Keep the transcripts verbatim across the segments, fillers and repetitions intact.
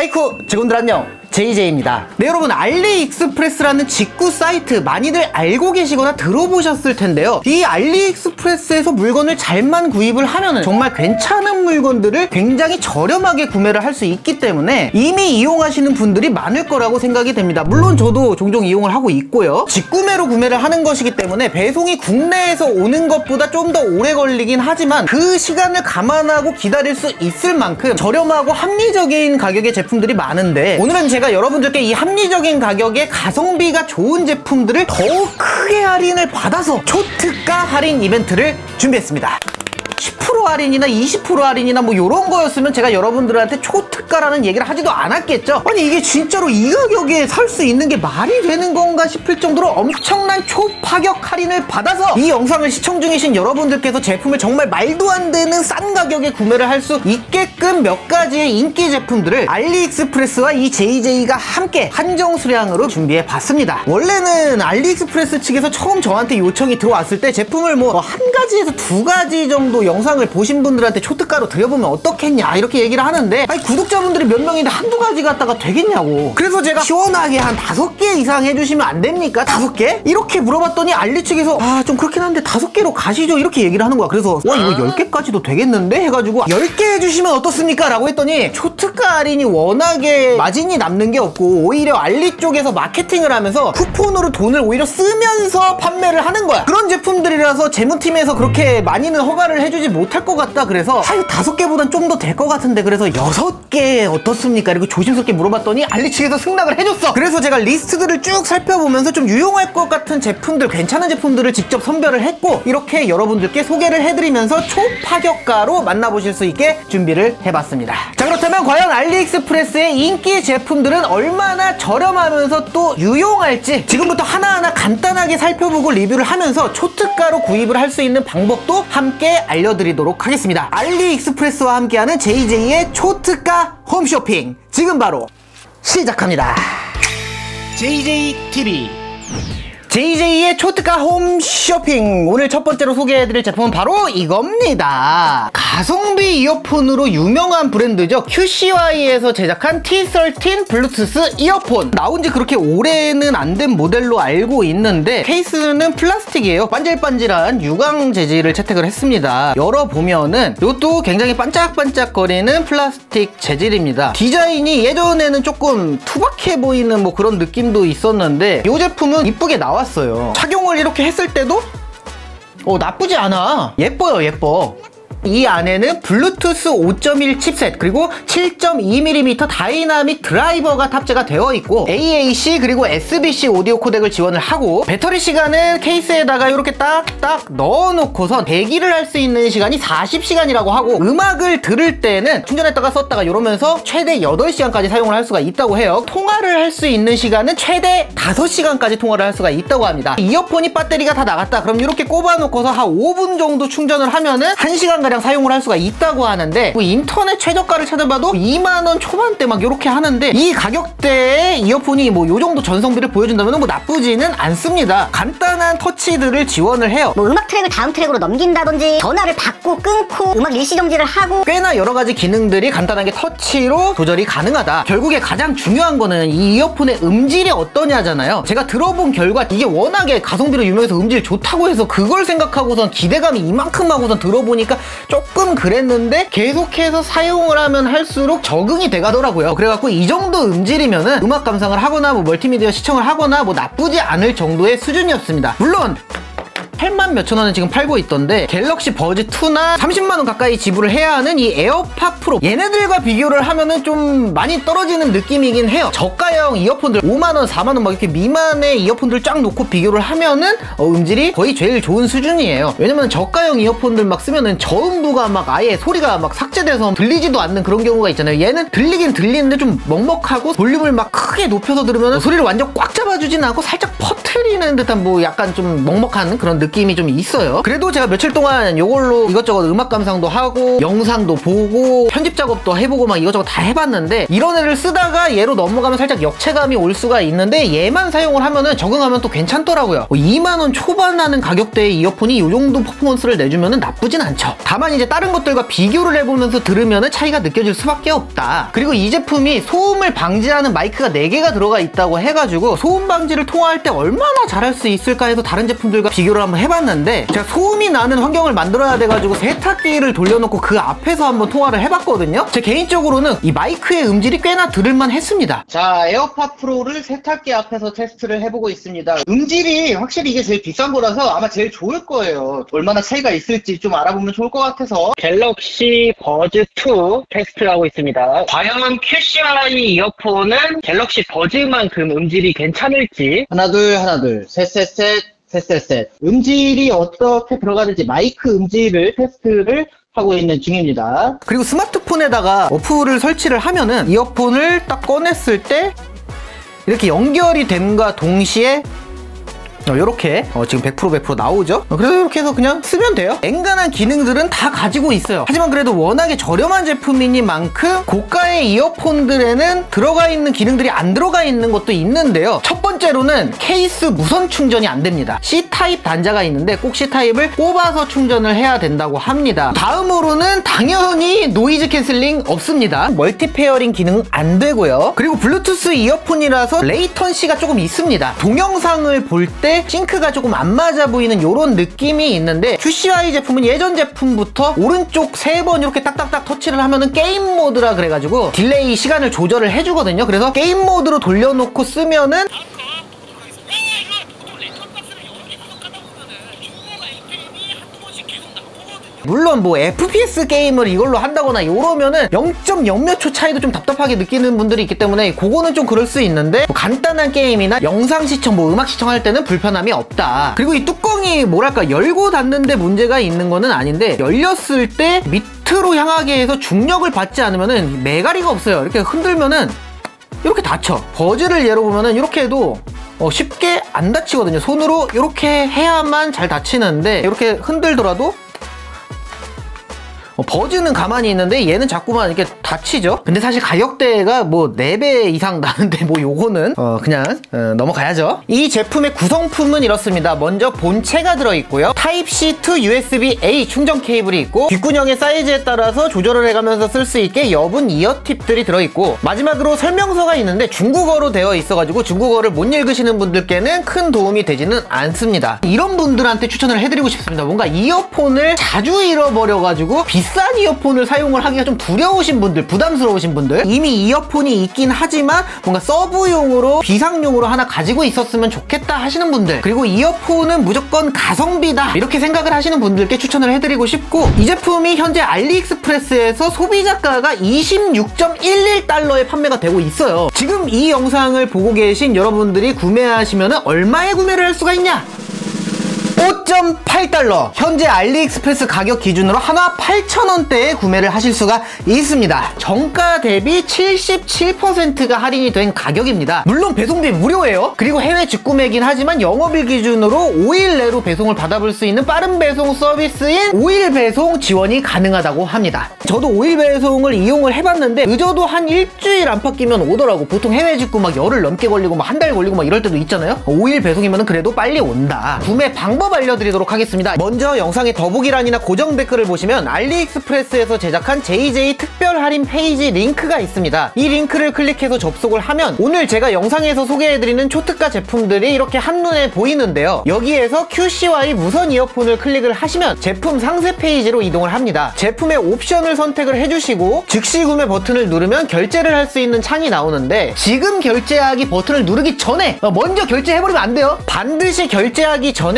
아이쿠 직원들 안녕, 제이제이입니다. 네, 여러분, 알리익스프레스라는 직구 사이트 많이들 알고 계시거나 들어보셨을 텐데요. 이 알리익스프레스에서 물건을 잘만 구입을 하면은 정말 괜찮은 물건들을 굉장히 저렴하게 구매를 할 수 있기 때문에 이미 이용하시는 분들이 많을 거라고 생각이 됩니다. 물론 저도 종종 이용을 하고 있고요. 직구매로 구매를 하는 것이기 때문에 배송이 국내에서 오는 것보다 좀 더 오래 걸리긴 하지만 그 시간을 감안하고 기다릴 수 있을 만큼 저렴하고 합리적인 가격의 제품들이 많은데, 오늘은 제가 여러분들께 이 합리적인 가격에 가성비가 좋은 제품들을 더욱 크게 할인을 받아서 초특가 할인 이벤트를 준비했습니다. 십 퍼센트 할인이나 이십 퍼센트 할인이나 뭐 요런 거였으면 제가 여러분들한테 초특가라는 얘기를 하지도 않았겠죠. 아니, 이게 진짜로 이 가격에 살 수 있는 게 말이 되는 건가 싶을 정도로 엄청난 초파격 할인을 받아서 이 영상을 시청 중이신 여러분들께서 제품을 정말 말도 안 되는 싼 가격에 구매를 할 수 있게끔 몇 가지의 인기 제품들을 알리익스프레스와 이 제이제이가 함께 한정 수량으로 준비해 봤습니다. 원래는 알리익스프레스 측에서 처음 저한테 요청이 들어왔을 때 제품을 뭐 한 가지에서 두 가지 정도 영상을 보신 분들한테 초특가로 드려보면 어떻겠냐 이렇게 얘기를 하는데, 아니 구독자분들이 몇 명인데 한두 가지 갖다가 되겠냐고. 그래서 제가 시원하게 한 다섯 개 이상 해주시면 안 됩니까? 다섯 개? 이렇게 물어봤더니 알리 측에서 아 좀 그렇긴 한데 다섯 개로 가시죠 이렇게 얘기를 하는 거야. 그래서 와 이거 열 개까지도 되겠는데 해가지고 열 개 해주시면 어떻습니까? 라고 했더니 초특가 할인이 워낙에 마진이 남는 게 없고 오히려 알리 쪽에서 마케팅을 하면서 쿠폰으로 돈을 오히려 쓰면서 판매를 하는 거야. 그런 제품들이라서 재무팀에서 그렇게 많이는 허가를 해주지 못할 것 같다. 그래서 한 다섯 개보단 좀 더 될 것 같은데 그래서 여섯 개 어떻습니까? 이렇게 조심스럽게 물어봤더니 알리 측에서 승낙을 해줬어. 그래서 제가 리스트들을 쭉 살펴보면서 좀 유용할 것 같은 제품들, 괜찮은 제품들을 직접 선별을 했고 이렇게 여러분들께 소개를 해드리면서 초파격가로 만나보실 수 있게 준비를 해봤습니다. 자, 그렇다면 과연 알리익스프레스의 인기 제품들은 얼마나 저렴하면서 또 유용할지 지금부터 하나하나 간단하게 살펴보고 리뷰를 하면서 초특가로 구입을 할 수 있는 방법도 함께 알려드리도록 하겠습니다. 알리익스프레스와 함께하는 제이제이의 초특가 홈쇼핑 지금 바로 시작합니다. 제이제이 티비 제이제이의 초특가 홈쇼핑, 오늘 첫 번째로 소개해드릴 제품은 바로 이겁니다. 가성비 이어폰으로 유명한 브랜드죠. 큐씨와이에서 제작한 티 십삼 블루투스 이어폰. 나온지 그렇게 오래는 안 된 모델로 알고 있는데 케이스는 플라스틱이에요. 반질반질한 유광 재질을 채택을 했습니다. 열어보면은 이것도 굉장히 반짝반짝거리는 플라스틱 재질입니다. 디자인이 예전에는 조금 투박해 보이는 뭐 그런 느낌도 있었는데 이 제품은 이쁘게 나왔어요. 착용을 이렇게 했을 때도 어 나쁘지 않아. 예뻐요, 예뻐. 이 안에는 블루투스 오 점 일 칩셋 그리고 칠 점 이 밀리미터 다이나믹 드라이버가 탑재가 되어 있고 에이에이씨 그리고 에스비씨 오디오 코덱을 지원을 하고, 배터리 시간은 케이스에다가 이렇게 딱딱 넣어놓고선 대기를 할 수 있는 시간이 사십 시간이라고 하고, 음악을 들을 때는 충전했다가 썼다가 이러면서 최대 여덟 시간까지 사용을 할 수가 있다고 해요. 통화를 할 수 있는 시간은 최대 다섯 시간까지 통화를 할 수가 있다고 합니다. 이어폰이 배터리가 다 나갔다 그럼 이렇게 꼽아놓고서 한 오 분 정도 충전을 하면은 한 시간가량 사용을 할 수가 있다고 하는데, 뭐 인터넷 최저가를 찾아봐도 이만 원 초반대 막 이렇게 하는데 이 가격대의 이어폰이 뭐 요 정도 전성비를 보여준다면 뭐 나쁘지는 않습니다. 간단한 터치들을 지원을 해요. 뭐 음악 트랙을 다음 트랙으로 넘긴다든지 전화를 받고 끊고 음악 일시정지를 하고 꽤나 여러가지 기능들이 간단하게 터치로 조절이 가능하다. 결국에 가장 중요한 거는 이 이어폰의 음질이 어떠냐잖아요. 제가 들어본 결과 이게 워낙에 가성비로 유명해서 음질 좋다고 해서 그걸 생각하고선 기대감이 이만큼 하고선 들어보니까 조금 그랬는데 계속해서 사용을 하면 할수록 적응이 돼가더라고요. 그래갖고 이 정도 음질이면은 음악 감상을 하거나 뭐 멀티미디어 시청을 하거나 뭐 나쁘지 않을 정도의 수준이었습니다. 물론 팔만 몇천 원은 지금 팔고 있던데 갤럭시 버즈 투나 삼십만 원 가까이 지불을 해야 하는 이 에어팟 프로, 얘네들과 비교를 하면은 좀 많이 떨어지는 느낌이긴 해요. 저가형 이어폰들 오만 원, 사만 원 막 이렇게 미만의 이어폰들 쫙 놓고 비교를 하면은 어, 음질이 거의 제일 좋은 수준이에요. 왜냐면 저가형 이어폰들 막 쓰면은 저음부가 막 아예 소리가 막 삭제돼서 들리지도 않는 그런 경우가 있잖아요. 얘는 들리긴 들리는데 좀 먹먹하고 볼륨을 막 크게 높여서 들으면 소리를 완전 꽉 잡아주진 않고 살짝 퍼트 터트리는 듯한 뭐 약간 좀 먹먹한 그런 느낌이 좀 있어요. 그래도 제가 며칠 동안 이걸로 이것저것 음악 감상도 하고 영상도 보고 편집 작업도 해보고 막 이것저것 다 해봤는데 이런 애를 쓰다가 얘로 넘어가면 살짝 역체감이 올 수가 있는데 얘만 사용을 하면은 적응하면 또 괜찮더라고요. 뭐 이만 원 초반 하는 가격대의 이어폰이 이 정도 퍼포먼스를 내주면은 나쁘진 않죠. 다만 이제 다른 것들과 비교를 해보면서 들으면은 차이가 느껴질 수밖에 없다. 그리고 이 제품이 소음을 방지하는 마이크가 네 개가 들어가 있다고 해가지고 소음 방지를 통화할 때 얼마나 잘할 수 있을까 해서 다른 제품들과 비교를 한번 해봤는데 제가 소음이 나는 환경을 만들어야 돼가지고 세탁기를 돌려놓고 그 앞에서 한번 통화를 해봤거든요. 제 개인적으로는 이 마이크의 음질이 꽤나 들을만 했습니다. 자, 에어팟 프로를 세탁기 앞에서 테스트를 해보고 있습니다. 음질이 확실히 이게 제일 비싼 거라서 아마 제일 좋을 거예요. 얼마나 차이가 있을지 좀 알아보면 좋을 것 같아서 갤럭시 버즈 투 테스트를 하고 있습니다. 과연 큐시아이 이어폰은 갤럭시 버즈만큼 음질이 괜찮을지 하나 둘 하나 둘 셋 셋 셋 셋 셋 셋 음질이 어떻게 들어가는지 마이크 음질을 테스트를 하고 있는 중입니다. 그리고 스마트폰에다가 어플을 설치를 하면은 이어폰을 딱 꺼냈을 때 이렇게 연결이 됨과 동시에 어, 요렇게 어, 지금 백 퍼센트 백 퍼센트 나오죠. 어, 그래서 이렇게 해서 그냥 쓰면 돼요. 엔간한 기능들은 다 가지고 있어요. 하지만 그래도 워낙에 저렴한 제품이니만큼 고가의 이어폰들에는 들어가 있는 기능들이 안 들어가 있는 것도 있는데요. 첫 번째로는 케이스 무선 충전이 안 됩니다. C타입 단자가 있는데 꼭 C타입을 꼽아서 충전을 해야 된다고 합니다. 다음으로는 당연히 노이즈 캔슬링 없습니다. 멀티 페어링 기능은 안 되고요. 그리고 블루투스 이어폰이라서 레이턴시가 조금 있습니다. 동영상을 볼 때 싱크가 조금 안 맞아 보이는 이런 느낌이 있는데 큐시아이 제품은 예전 제품부터 오른쪽 세 번 이렇게 딱딱딱 터치를 하면은 게임 모드라 그래가지고 딜레이 시간을 조절을 해주거든요. 그래서 게임 모드로 돌려놓고 쓰면은 물론 뭐 에프피에스 게임을 이걸로 한다거나 이러면은 영 점 영 몇 초 차이도 좀 답답하게 느끼는 분들이 있기 때문에 그거는 좀 그럴 수 있는데 뭐 간단한 게임이나 영상 시청, 뭐 음악 시청할 때는 불편함이 없다. 그리고 이 뚜껑이 뭐랄까 열고 닫는데 문제가 있는 거는 아닌데 열렸을 때 밑으로 향하게 해서 중력을 받지 않으면은 매가리가 없어요. 이렇게 흔들면은 이렇게 닫혀. 버즈를 예로 보면은 이렇게 해도 어, 쉽게 안 닫히거든요. 손으로 이렇게 해야만 잘 닫히는데 이렇게 흔들더라도 어, 버즈는 가만히 있는데 얘는 자꾸만 이렇게 닫히죠. 근데 사실 가격대가 뭐 네 배 이상 나는데 뭐 요거는 어 그냥 어, 넘어가야죠. 이 제품의 구성품은 이렇습니다. 먼저 본체가 들어있고요. 타입C 투 유에스비 에이 충전 케이블이 있고 귓구녕의 사이즈에 따라서 조절을 해가면서 쓸 수 있게 여분 이어팁들이 들어있고 마지막으로 설명서가 있는데 중국어로 되어 있어가지고 중국어를 못 읽으시는 분들께는 큰 도움이 되지는 않습니다. 이런 분들한테 추천을 해드리고 싶습니다. 뭔가 이어폰을 자주 잃어버려가지고 비싼 이어폰을 사용을 하기가 좀 두려우신 분들, 부담스러우신 분들, 이미 이어폰이 있긴 하지만 뭔가 서브용으로 비상용으로 하나 가지고 있었으면 좋겠다 하시는 분들, 그리고 이어폰은 무조건 가성비다 이렇게 생각을 하시는 분들께 추천을 해드리고 싶고, 이 제품이 현재 알리익스프레스에서 소비자가가 이십육 점 일일 달러에 판매가 되고 있어요. 지금 이 영상을 보고 계신 여러분들이 구매하시면 얼마에 구매를 할 수가 있냐? 오 점 팔 달러! 현재 알리익스프레스 가격 기준으로 하나 팔천 원대에 구매를 하실 수가 있습니다. 정가 대비 칠십칠 퍼센트가 할인이 된 가격입니다. 물론 배송비 무료예요. 그리고 해외 직구매긴 하지만 영업일 기준으로 오 일 내로 배송을 받아볼 수 있는 빠른 배송 서비스인 오 일 배송 지원이 가능하다고 합니다. 저도 오 일 배송을 이용을 해봤는데 늦어도 한 일주일 안팎이면 오더라고. 보통 해외 직구 막 열흘 넘게 걸리고 막 한 달 걸리고 막 이럴 때도 있잖아요. 오 일 배송이면 그래도 빨리 온다. 구매 방법 알려드리도록 하겠습니다. 먼저 영상의 더보기란이나 고정 댓글을 보시면 알리익스프레스에서 제작한 제이제이 특별 할인 페이지 링크가 있습니다. 이 링크를 클릭해서 접속을 하면 오늘 제가 영상에서 소개해드리는 초특가 제품들이 이렇게 한눈에 보이는데요. 여기에서 큐시아이 무선 이어폰을 클릭을 하시면 제품 상세 페이지로 이동을 합니다. 제품의 옵션을 선택을 해주시고 즉시 구매 버튼을 누르면 결제를 할 수 있는 창이 나오는데, 지금 결제하기 버튼을 누르기 전에 먼저 결제해버리면 안 돼요. 반드시 결제하기 전에 프로모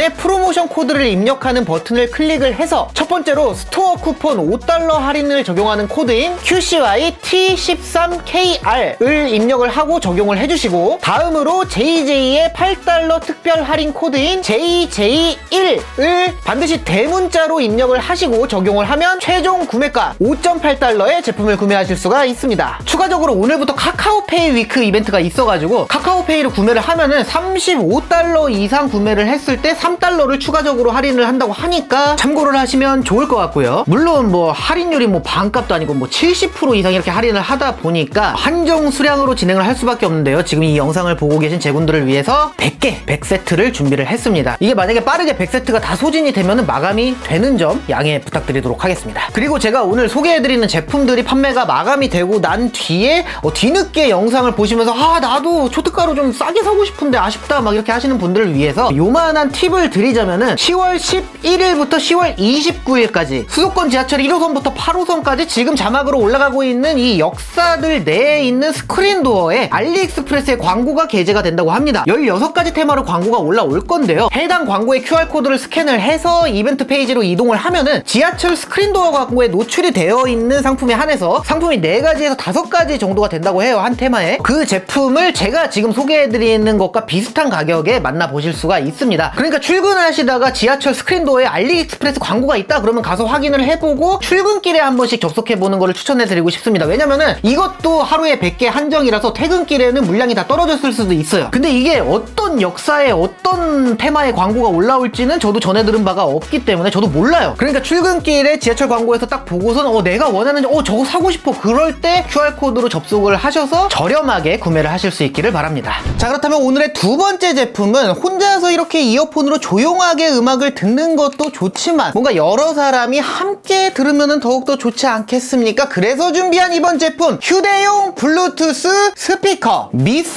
프로모션 코드를 입력하는 버튼을 클릭을 해서 첫 번째로 스토어 쿠폰 오 달러 할인을 적용하는 코드인 큐 씨 와이 티 십삼 케이 알을 입력을 하고 적용을 해주시고, 다음으로 제이 제이의 팔 달러 특별 할인 코드인 제이 제이 일을 반드시 대문자로 입력을 하시고 적용을 하면 최종 구매가 오 점 팔 달러의 제품을 구매하실 수가 있습니다. 추가적으로 오늘부터 카카오페이 위크 이벤트가 있어가지고 카카오페이로 구매를 하면은 삼십오 달러 이상 구매를 했을 때 삼 달러를 추가적으로 할인을 한다고 하니까 참고를 하시면 좋을 것 같고요. 물론 뭐 할인율이 뭐 반값도 아니고 뭐 칠십 퍼센트 이상 이렇게 할인을 하다 보니까 한정 수량으로 진행을 할 수밖에 없는데요. 지금 이 영상을 보고 계신 제군들을 위해서 백 개, 백 세트를 준비를 했습니다. 이게 만약에 빠르게 백 세트가 다 소진이 되면은 마감이 되는 점 양해 부탁드리도록 하겠습니다. 그리고 제가 오늘 소개해드리는 제품들이 판매가 마감이 되고 난 뒤에 어, 뒤늦게 영상을 보시면서 아 나도 초특가로 좀 싸게 사고 싶은데 아쉽다 막 이렇게 하시는 분들을 위해서 요만한 팁을 드리자면은 시월 십일일부터 시월 이십구일까지 수도권 지하철 일 호선부터 팔 호선까지 지금 자막으로 올라가고 있는 이 역사들 내에 있는 스크린도어에 알리익스프레스의 광고가 게재가 된다고 합니다. 열여섯 가지 테마로 광고가 올라올 건데요. 해당 광고의 큐알코드를 스캔을 해서 이벤트 페이지로 이동을 하면은 지하철 스크린도어 광고에 노출이 되어 있는 상품에 한해서 상품이 네 가지에서 다섯 가지 정도가 된다고 해요. 한 테마에. 그 제품을 제가 지금 소개해드리는 것과 비슷한 가격에 만나보실 수가 있습니다. 그러니까 출근하시다가 지하철 스크린도어에 알리익스프레스 광고가 있다 그러면 가서 확인을 해보고 출근길에 한 번씩 접속해보는 거를 추천해드리고 싶습니다. 왜냐면은 이것도 하루에 백 개 한정이라서 퇴근길에는 물량이 다 떨어졌을 수도 있어요. 근데 이게 어떤 역사에 어떤 테마의 광고가 올라올지는 저도 전해 들은 바가 없기 때문에 저도 몰라요. 그러니까 출근길에 지하철 광고에서 딱 보고선 어 내가 원하는 어 저거 사고 싶어 그럴 때 큐알코드로 접속을 하셔서 저렴하게 구매를 하실 수 있기를 바랍니다. 자, 그렇다면 오늘의 두 번째 제품은 혼자서 이렇게 이어폰으로 조용하게 음악을 듣는 것도 좋지만 뭔가 여러 사람이 함께 들으면 더욱더 좋지 않겠습니까? 그래서 준비한 이번 제품, 휴대용 블루투스 스피커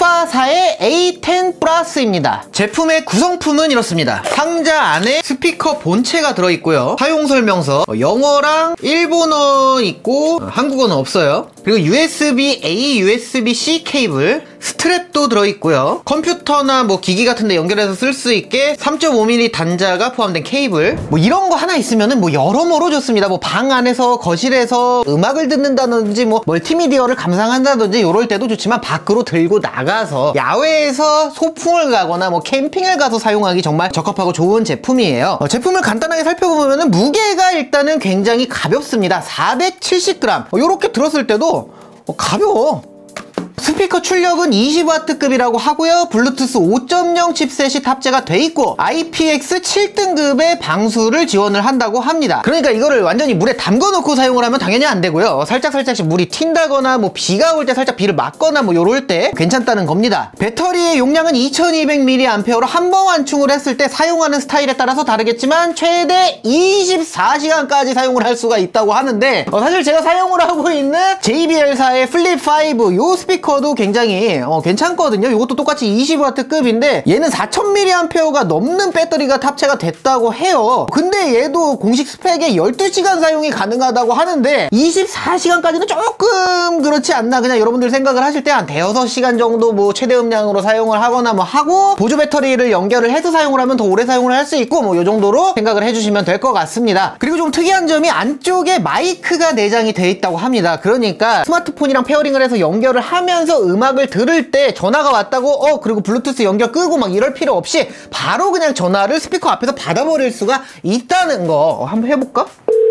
미파사의 에이 텐 플러스입니다. 제품의 구성품은 이렇습니다. 상자 안에 스피커 본체가 들어있고요. 사용설명서, 영어랑 일본어 있고 한국어는 없어요. 그리고 유에스비 에이, 유에스비 씨 케이블, 스트랩도 들어있고요. 컴퓨터나 뭐 기기 같은 데 연결해서 쓸 수 있게 삼 점 오 밀리미터 단자가 포함된 케이블, 뭐 이런 거 하나 있으면은 뭐 여러모로 좋습니다. 뭐 방 안에서 거실에서 음악을 듣는다든지 뭐 멀티미디어를 감상한다든지 요럴 때도 좋지만 밖으로 들고 나가서 야외에서 소풍을 가거나 뭐 캠핑을 가서 사용하기 정말 적합하고 좋은 제품이에요. 어, 제품을 간단하게 살펴보면은 무게가 일단은 굉장히 가볍습니다. 사백칠십 그램. 어, 요렇게 들었을 때도 어, 가벼워. 스피커 출력은 이십 와트급이라고 하고요. 블루투스 오 점 영 칩셋이 탑재가 돼 있고 아이피엑스 칠 등급의 방수를 지원을 한다고 합니다. 그러니까 이거를 완전히 물에 담궈 놓고 사용을 하면 당연히 안 되고요. 살짝 살짝씩 물이 튄다거나 뭐 비가 올 때 살짝 비를 맞거나 뭐 요럴 때 괜찮다는 겁니다. 배터리의 용량은 이천이백 밀리암페어로 한 번 완충을 했을 때 사용하는 스타일에 따라서 다르겠지만 최대 이십사 시간까지 사용을 할 수가 있다고 하는데 어, 사실 제가 사용을 하고 있는 제이비엘사의 플립 오 요 스피커 도 굉장히 어, 괜찮거든요. 이것도 똑같이 이십 와트급인데 얘는 사천 밀리암페어가 넘는 배터리가 탑재가 됐다고 해요. 근데 얘도 공식 스펙에 열두 시간 사용이 가능하다고 하는데 이십사 시간까지는 조금 그렇지 않나. 그냥 여러분들 생각을 하실 때 한 대여섯 시간 정도 뭐 최대 음량으로 사용을 하거나 뭐 하고 보조 배터리를 연결을 해서 사용을 하면 더 오래 사용을 할 수 있고 뭐 요 정도로 생각을 해주시면 될 것 같습니다. 그리고 좀 특이한 점이 안쪽에 마이크가 내장이 돼 있다고 합니다. 그러니까 스마트폰이랑 페어링을 해서 연결을 하면서 음악을 들을 때 전화가 왔다고 어 그리고 블루투스 연결 끄고 막 이럴 필요 없이 바로 그냥 전화를 스피커 앞에서 받아버릴 수가 있다는 거. 어, 한번 해볼까?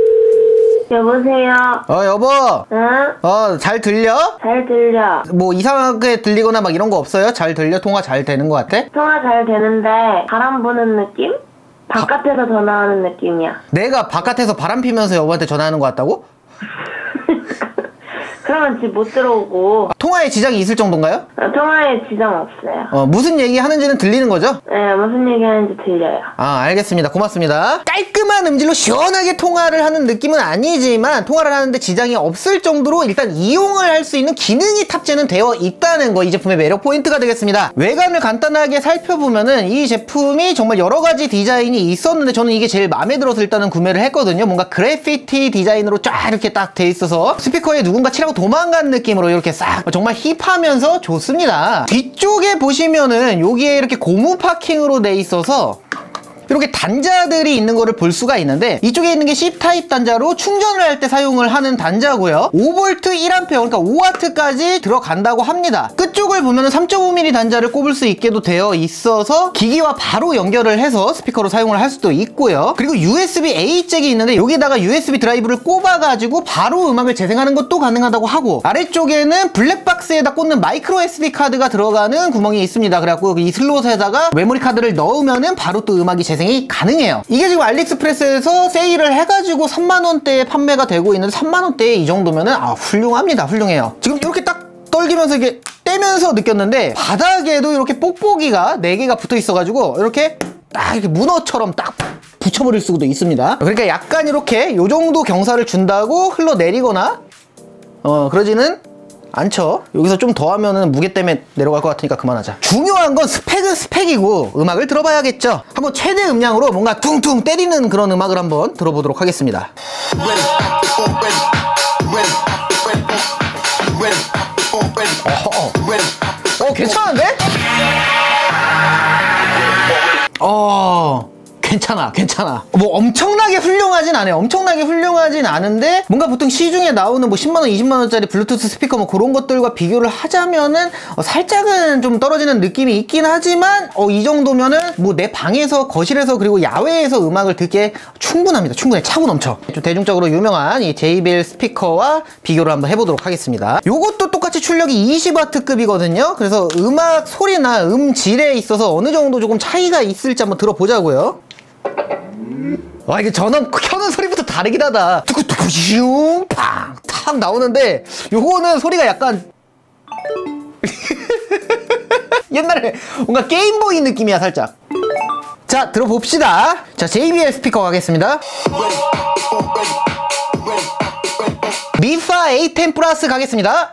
여보세요? 어 여보. 응? 어 잘 들려? 잘 들려. 뭐 이상하게 들리거나 막 이런 거 없어요? 잘 들려? 통화 잘 되는 거 같아? 통화 잘 되는데 바람 부는 느낌? 바깥에서 전화하는 느낌이야. 내가 바깥에서 바람 피면서 여보한테 전화하는 거 같다고? 그러면 집 못 들어오고. 통화에 지장이 있을 정도인가요? 어, 통화에 지장 없어요. 어 무슨 얘기 하는지는 들리는 거죠? 네, 무슨 얘기 하는지 들려요. 아 알겠습니다. 고맙습니다. 깔끔한 음질로 시원하게 통화를 하는 느낌은 아니지만 통화를 하는데 지장이 없을 정도로 일단 이용을 할 수 있는 기능이 탑재는 되어 있다는 거 이 제품의 매력 포인트가 되겠습니다. 외관을 간단하게 살펴보면은 이 제품이 정말 여러 가지 디자인이 있었는데 저는 이게 제일 마음에 들어서 일단은 구매를 했거든요. 뭔가 그래피티 디자인으로 쫙 이렇게 딱 돼 있어서 스피커에 누군가 칠하고 도망간 느낌으로 이렇게 싹 정말 힙하면서 좋습니다. 뒤쪽에 보시면은 여기에 이렇게 고무 파킹으로 돼 있어서 이렇게 단자들이 있는 거를 볼 수가 있는데 이쪽에 있는 게 C 타입 단자로 충전을 할 때 사용을 하는 단자고요. 오 볼트 일 암페어 그러니까 오 와트까지 들어간다고 합니다. 끝쪽을 보면 삼 점 오 밀리미터 단자를 꼽을 수 있게도 되어 있어서 기기와 바로 연결을 해서 스피커로 사용을 할 수도 있고요. 그리고 유에스비 A 잭이 있는데 여기다가 유에스비 드라이브를 꼽아가지고 바로 음악을 재생하는 것도 가능하다고 하고, 아래쪽에는 블랙박스에다 꽂는 마이크로 에스디 카드가 들어가는 구멍이 있습니다. 그래갖고 이 슬롯에다가 메모리 카드를 넣으면은 바로 또 음악이 재생이 가능해요. 이게 지금 알리익스프레스에서 세일을 해가지고 삼만 원대에 판매가 되고 있는데 삼만 원대에 이 정도면은 아 훌륭합니다. 훌륭해요. 지금 이렇게 딱 떨기면서 이게 떼면서 느꼈는데 바닥에도 이렇게 뽁뽁이가 네 개가 붙어 있어가지고 이렇게 딱 이렇게 문어처럼 딱 붙여버릴 수도 있습니다. 그러니까 약간 이렇게 요 정도 경사를 준다고 흘러내리거나 어 그러지는 않죠. 여기서 좀 더 하면은 무게 때문에 내려갈 것 같으니까 그만하자. 중요한 건 스펙은 스펙이고 음악을 들어봐야겠죠. 한번 최대 음량으로 뭔가 퉁퉁 때리는 그런 음악을 한번 들어보도록 하겠습니다. 어, 어, 괜찮은데? 어, 괜찮아, 괜찮아. 뭐 엄청나게 훌륭하진 않아요. 엄청나게 훌륭하진 않은데 뭔가 보통 시중에 나오는 뭐 십만 원, 이십만 원짜리 블루투스 스피커 뭐 그런 것들과 비교를 하자면은 어, 살짝은 좀 떨어지는 느낌이 있긴 하지만 어, 이 정도면은 뭐 내 방에서, 거실에서, 그리고 야외에서 음악을 듣기에 충분합니다. 충분해. 차고 넘쳐. 좀 대중적으로 유명한 이 제이비엘 스피커와 비교를 한번 해보도록 하겠습니다. 요것도 똑같이 출력이 이십 와트급이거든요. 그래서 음악 소리나 음질에 있어서 어느 정도 조금 차이가 있을지 한번 들어보자고요. 와, 이게 전원 켜는 소리부터 다르긴 하다. 뚜쿠뚜쿠 슝 팡 탁 나오는데 요거는 소리가 약간 옛날에 뭔가 게임보이 느낌이야 살짝. 자, 들어봅시다. 자, 제이비엘 스피커 가겠습니다. 미파 에이 텐 플러스 가겠습니다.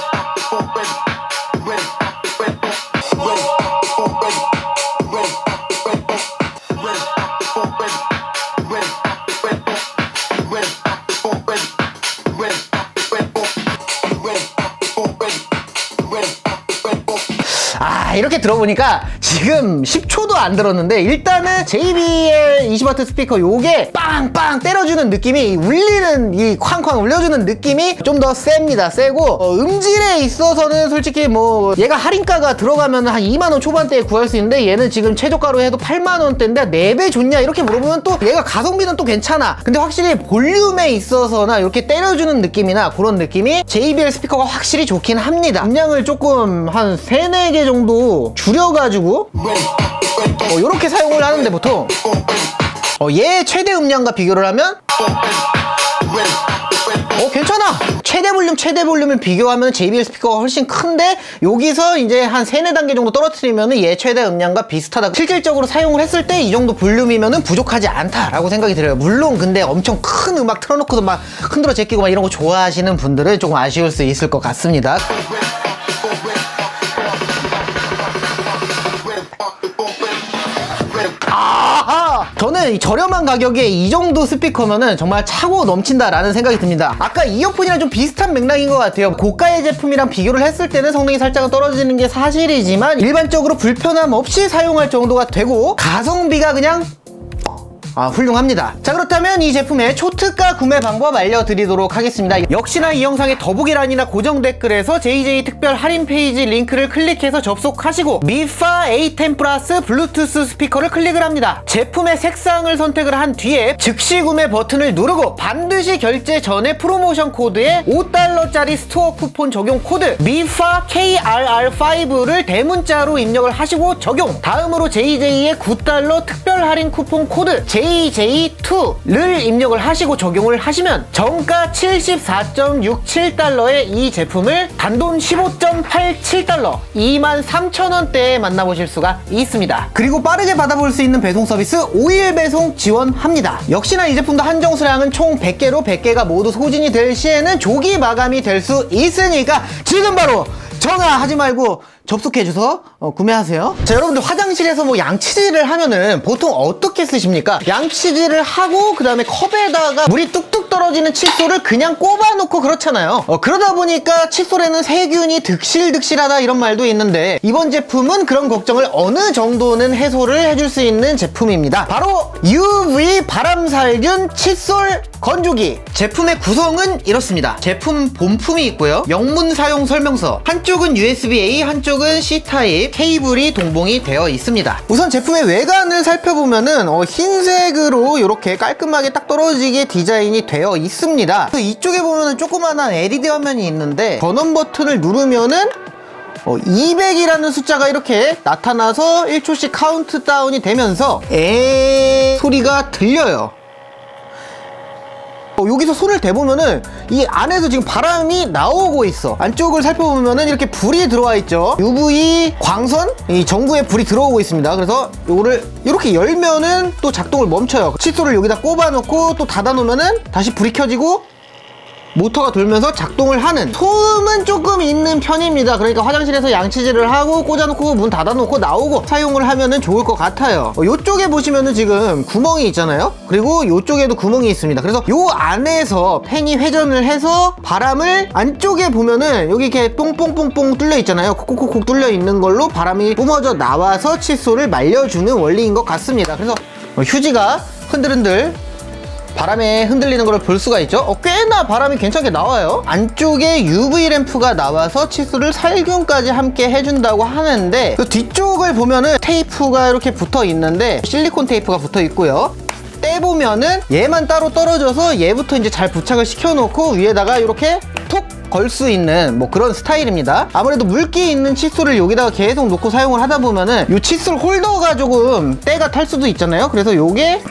아, 이렇게 들어보니까 지금 십 초도 안 들었는데 일단은 제이비엘 이십 와트 스피커 요게 빵빵 때려주는 느낌이, 울리는 이 쾅쾅 울려주는 느낌이 좀 더 셉니다. 세고 어, 음질에 있어서는 솔직히 뭐 얘가 할인가가 들어가면 한 이만 원 초반대에 구할 수 있는데 얘는 지금 최저가로 해도 팔만 원대인데 네 배 좋냐 이렇게 물어보면 또 얘가 가성비는 또 괜찮아. 근데 확실히 볼륨에 있어서나 이렇게 때려주는 느낌이나 그런 느낌이 제이비엘 스피커가 확실히 좋긴 합니다. 음량을 조금 한 세네 개 정도 줄여가지고 어, 이렇게 사용을 하는데 보통 어, 얘 최대 음량과 비교를 하면 어, 괜찮아. 최대 볼륨 최대 볼륨을 비교하면 제이비엘 스피커가 훨씬 큰데 여기서 이제 한 세네 단계 정도 떨어뜨리면 얘 최대 음량과 비슷하다. 실질적으로 사용을 했을 때 이 정도 볼륨이면 부족하지 않다라고 생각이 들어요. 물론 근데 엄청 큰 음악 틀어놓고서 막 흔들어 제끼고 막 이런 거 좋아하시는 분들은 조금 아쉬울 수 있을 것 같습니다. 아하! 저는 이 저렴한 가격에 이 정도 스피커면은 정말 차고 넘친다라는 생각이 듭니다. 아까 이어폰이랑 좀 비슷한 맥락인 것 같아요. 고가의 제품이랑 비교를 했을 때는 성능이 살짝은 떨어지는 게 사실이지만 일반적으로 불편함 없이 사용할 정도가 되고 가성비가 그냥 아, 훌륭합니다. 자, 그렇다면 이 제품의 초특가 구매 방법 알려드리도록 하겠습니다. 역시나 이 영상의 더보기란이나 고정 댓글에서 제이제이 특별 할인 페이지 링크를 클릭해서 접속하시고 미파 에이 텐 플러스 블루투스 스피커를 클릭을 합니다. 제품의 색상을 선택을 한 뒤에 즉시 구매 버튼을 누르고 반드시 결제 전에 프로모션 코드에 오 달러짜리 스토어 쿠폰 적용 코드 미파 케이 알 알 파이브를 대문자로 입력을 하시고 적용. 다음으로 제이제이의 구 달러 특별 할인 쿠폰 코드 제이제이 투를 입력을 하시고 적용을 하시면 정가 칠십사 점 육칠 달러의 이 제품을 단돈 십오 점 팔칠 달러 이만 삼천 원대에 만나보실 수가 있습니다. 그리고 빠르게 받아볼 수 있는 배송 서비스 오 일 배송 지원합니다. 역시나 이 제품도 한정 수량은 총 백 개로 백 개가 모두 소진이 될 시에는 조기 마감이 될 수 있으니까 지금 바로 전화하지 말고 접속해줘서 어, 구매하세요. 자, 여러분들 화장실에서 뭐 양치질을 하면은 보통 어떻게 쓰십니까? 양치질을 하고 그 다음에 컵에다가 물이 뚝뚝 떨어지는 칫솔을 그냥 꼽아놓고 그렇잖아요. 어, 그러다 보니까 칫솔에는 세균이 득실득실하다 이런 말도 있는데 이번 제품은 그런 걱정을 어느 정도는 해소를 해줄 수 있는 제품입니다. 바로 유브이 바람살균 칫솔 건조기. 제품의 구성은 이렇습니다. 제품 본품이 있고요, 영문 사용 설명서, 한쪽은 유에스비 에이, 한쪽은 C 타입 케이블이 동봉이 되어 있습니다. 우선 제품의 외관을 살펴보면은 어, 흰색으로 이렇게 깔끔하게 딱 떨어지게 디자인이 되어 있습니다. 이쪽에 보면은 조그만한 엘이디 화면이 있는데 전원 버튼을 누르면은 어, 이백이라는 숫자가 이렇게 나타나서 일 초씩 카운트다운이 되면서 에 소리가 들려요. 어, 여기서 손을 대보면은 이 안에서 지금 바람이 나오고 있어. 안쪽을 살펴보면은 이렇게 불이 들어와 있죠. 유브이 광선, 이 전구에 불이 들어오고 있습니다. 그래서 요거를 이렇게 열면은 또 작동을 멈춰요. 칫솔을 여기다 꼽아 놓고 또 닫아 놓으면은 다시 불이 켜지고 모터가 돌면서 작동을 하는, 소음은 조금 있는 편입니다. 그러니까 화장실에서 양치질을 하고 꽂아놓고 문 닫아놓고 나오고 사용을 하면은 좋을 것 같아요. 어, 요쪽에 보시면은 지금 구멍이 있잖아요. 그리고 요쪽에도 구멍이 있습니다. 그래서 요 안에서 팬이 회전을 해서 바람을, 안쪽에 보면은 여기 이렇게 뽕뽕뽕뽕 뚫려 있잖아요. 콕콕콕콕 뚫려 있는 걸로 바람이 뿜어져 나와서 칫솔을 말려주는 원리인 것 같습니다. 그래서 어, 휴지가 흔들흔들 바람에 흔들리는 걸 볼 수가 있죠. 어, 꽤나 바람이 괜찮게 나와요. 안쪽에 유브이 램프가 나와서 칫솔을 살균까지 함께 해준다고 하는데, 그 뒤쪽을 보면은 테이프가 이렇게 붙어 있는데 실리콘 테이프가 붙어 있고요. 떼보면은 얘만 따로 떨어져서 얘부터 이제 잘 부착을 시켜놓고 위에다가 이렇게 톡 걸 수 있는 뭐 그런 스타일입니다. 아무래도 물기 있는 칫솔을 여기다가 계속 놓고 사용을 하다 보면은 이 칫솔 홀더가 조금 때가 탈 수도 있잖아요. 그래서 요게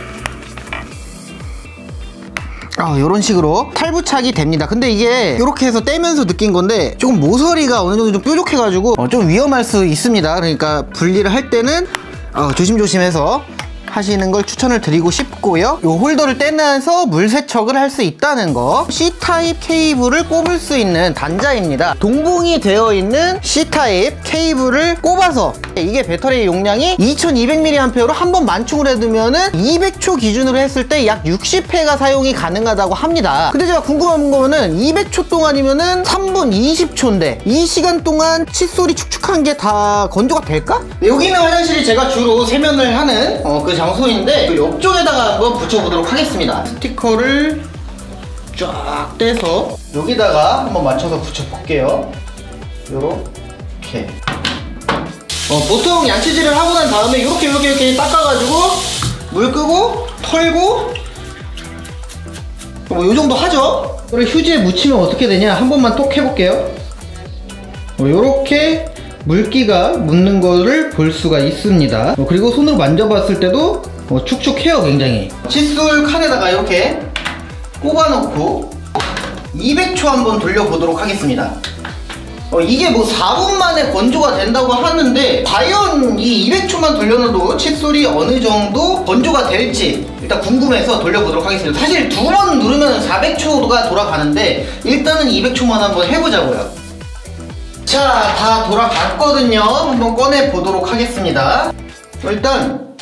아, 이런 식으로 탈부착이 됩니다. 근데 이게 이렇게 해서 떼면서 느낀 건데 조금 모서리가 어느 정도 좀 뾰족해가지고 어, 좀 위험할 수 있습니다. 그러니까 분리를 할 때는 어, 조심조심해서 하시는 걸 추천을 드리고 싶고요. 이 홀더를 떼내서 물 세척을 할 수 있다는 거. C 타입 케이블을 꼽을 수 있는 단자입니다. 동봉이 되어 있는 C 타입 케이블을 꼽아서, 이게 배터리 용량이 이천이백 밀리앰페어로 한번 만충을 해두면은 이백 초 기준으로 했을 때 약 육십 회가 사용이 가능하다고 합니다. 근데 제가 궁금한 거는 이백 초 동안이면은 삼 분 이십 초인데 이 시간 동안 칫솔이 축축한 게 다 건조가 될까? 여기 있는 화장실이 제가 주로 세면을 하는 어, 그 장소인데 그 옆쪽에다가 한번 붙여보도록 하겠습니다. 스티커를 쫙 떼서 여기다가 한번 맞춰서 붙여볼게요. 요렇게. 어, 보통 양치질을 하고 난 다음에 이렇게 이렇게 이렇게 닦아가지고 물 끄고 털고 뭐 요 정도 하죠. 그리고 휴지에 묻히면 어떻게 되냐 한 번만 톡 해볼게요. 어, 요렇게 물기가 묻는 거를 볼 수가 있습니다. 어, 그리고 손으로 만져봤을 때도 어, 축축해요. 굉장히. 칫솔 칸에다가 이렇게 꼽아놓고 이백 초 한번 돌려보도록 하겠습니다. 어, 이게 뭐 사 분 만에 건조가 된다고 하는데 과연 이 이백 초만 돌려놔도 칫솔이 어느 정도 건조가 될지 일단 궁금해서 돌려보도록 하겠습니다. 사실 두 번 누르면 사백 초가 돌아가는데 일단은 이백 초만 한번 해보자고요. 자, 다 돌아갔거든요. 한번 꺼내보도록 하겠습니다. 일단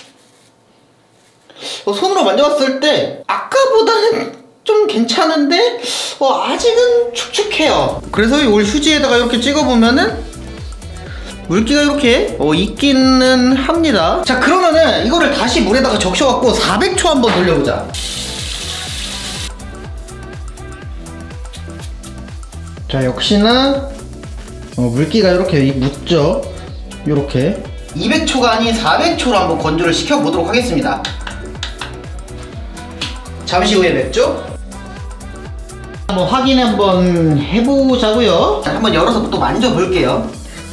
어, 손으로 만져봤을 때 아까보다는 좀 괜찮은데 어, 아직은 축축해요. 그래서 이 휴지에다가 이렇게 찍어보면은 물기가 이렇게 어, 있기는 합니다. 자, 그러면은 이거를 다시 물에다가 적셔갖고 사백 초 한번 돌려보자. 자, 역시나 어, 물기가 이렇게 묻죠. 이렇게 이백 초가 아닌 사백 초로 한번 건조를 시켜보도록 하겠습니다. 잠시 후에 뵙죠. 한번 확인 한번 해보자고요. 자, 한번 열어서 또 만져볼게요.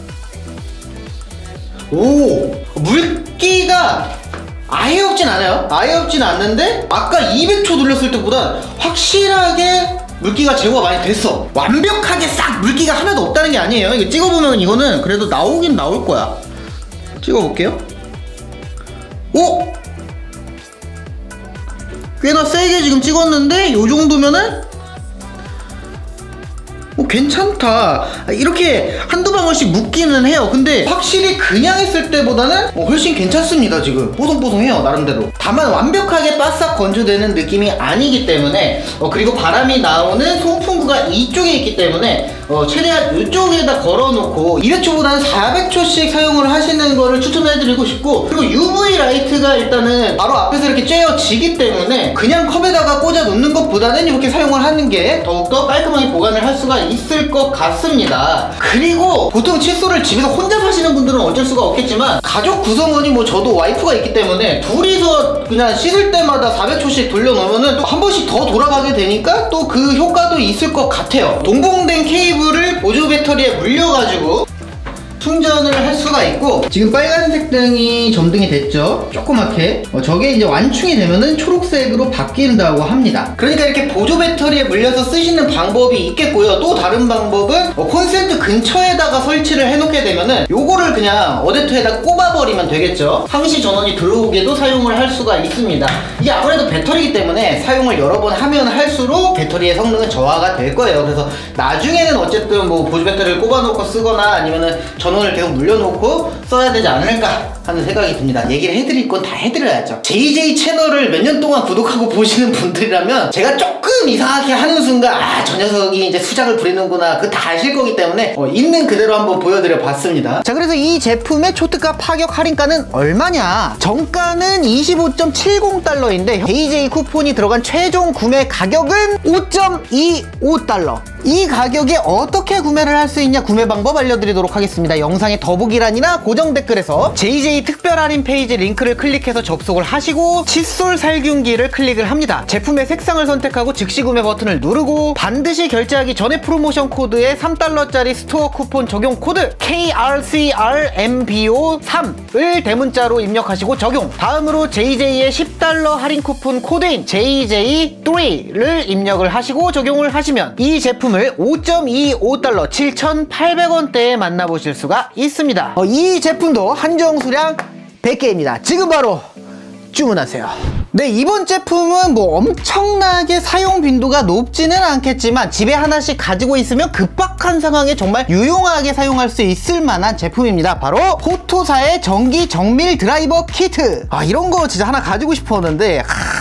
오! 물기가 아예 없진 않아요. 아예 없진 않는데 아까 이백 초 돌렸을 때보다 확실하게 물기가 제거가 많이 됐어. 완벽하게 싹 물기가 하나도 없다는 게 아니에요. 이거 찍어보면 이거는 그래도 나오긴 나올 거야. 찍어볼게요. 오! 꽤나 세게 지금 찍었는데 요 정도면은 어, 괜찮다. 이렇게 한두 방울씩 묶기는 해요. 근데 확실히 그냥 했을 때보다는 어, 훨씬 괜찮습니다. 지금 뽀송뽀송해요, 나름대로. 다만 완벽하게 바싹 건조되는 느낌이 아니기 때문에 어, 그리고 바람이 나오는 송풍구가 이쪽에 있기 때문에 어, 최대한 이쪽에다 걸어놓고 이백 초보다는 사백 초씩 사용을 하시는 거를 추천해드리고 싶고, 그리고 유브이 라이트가 일단은 바로 앞에서 이렇게 쬐어지기 때문에 그냥 컵에다가 꽂아 놓는 것보다는 이렇게 사용을 하는 게 더욱더 깔끔하게 보관을 할 수가 있을 것 같습니다. 그리고 보통 칫솔을 집에서 혼자 사시는 분들은 어쩔 수가 없겠지만, 가족 구성원이 뭐 저도 와이프가 있기 때문에 둘이서 그냥 씻을 때마다 사백 초씩 돌려놓으면은 또 한 번씩 더 돌아가게 되니까 또 그 효과도 있을 것 같아요. 동봉된 케이블을 보조 배터리에 물려가지고 충전을 할 수가 있고, 지금 빨간색 등이 점등이 됐죠? 조그맣게. 어, 저게 이제 완충이 되면은 초록색으로 바뀐다고 합니다. 그러니까 이렇게 보조 배터리에 물려서 쓰시는 방법이 있겠고요. 또 다른 방법은 어, 콘센트 근처에다가 설치를 해놓게 되면은 요거를 그냥 어댑터에다 꼽아버리면 되겠죠. 항시 전원이 들어오게도 사용을 할 수가 있습니다. 이게 아무래도 배터리이기 때문에 사용을 여러 번 하면 할수록 배터리의 성능은 저하가 될 거예요. 그래서 나중에는 어쨌든 뭐 보조 배터리를 꼽아놓고 쓰거나 아니면은 전원 을 계속 물려놓고 써야 되지 않을까 하는 생각이 듭니다. 얘기를 해드릴 건 다 해드려야죠. 제이제이 채널을 몇 년 동안 구독하고 보시는 분들이라면 제가 조금 이상하게 하는 순간 아, 저 녀석이 이제 수작을 부리는구나, 그거 다 아실 거기 때문에 어, 있는 그대로 한번 보여드려 봤습니다. 자, 그래서 이 제품의 초특가 파격 할인가는 얼마냐? 정가는 이십오 점 칠십 달러인데 제이제이 쿠폰이 들어간 최종 구매 가격은 오 점 이오 달러. 이 가격에 어떻게 구매를 할 수 있냐, 구매 방법 알려드리도록 하겠습니다. 영상의 더보기란이나 고정 댓글에서 제이제이 특별 할인 페이지 링크를 클릭해서 접속을 하시고 칫솔 살균기를 클릭을 합니다. 제품의 색상을 선택하고 즉시 구매 버튼을 누르고 반드시 결제하기 전에 프로모션 코드에 삼 달러짜리 스토어 쿠폰 적용 코드 케이 알 씨 알 엠 비 오 삼을 대문자로 입력하시고 적용. 다음으로 제이제이의 십 달러 할인 쿠폰 코드인 제이제이 삼을 입력을 하시고 적용을 하시면 이 제품을 오 점 이오 달러 칠천팔백 원대에 만나보실 수가 있습니다. 어, 이 제품도 한정 수량 백 개입니다. 지금 바로 주문하세요. 네, 이번 제품은 뭐 엄청나게 사용 빈도가 높지는 않겠지만 집에 하나씩 가지고 있으면 급박한 상황에 정말 유용하게 사용할 수 있을 만한 제품입니다. 바로 포토사의 전기 정밀 드라이버 키트. 아, 이런 거 진짜 하나 가지고 싶었는데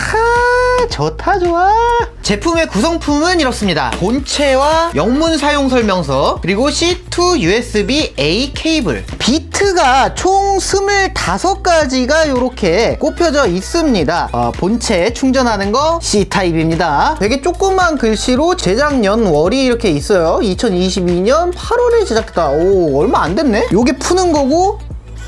아, 좋다 좋아. 제품의 구성품은 이렇습니다. 본체와 영문 사용 설명서, 그리고 씨 투 유 에스 비 에이 케이블, 비트가 총 스물다섯 가지가 이렇게 꼽혀져 있습니다. 어, 본체 충전하는 거 씨 타입입니다. 되게 조그만 글씨로 제작 연월이 이렇게 있어요. 이천이십이 년 팔월에 제작됐다. 오, 얼마 안 됐네. 요게 푸는 거고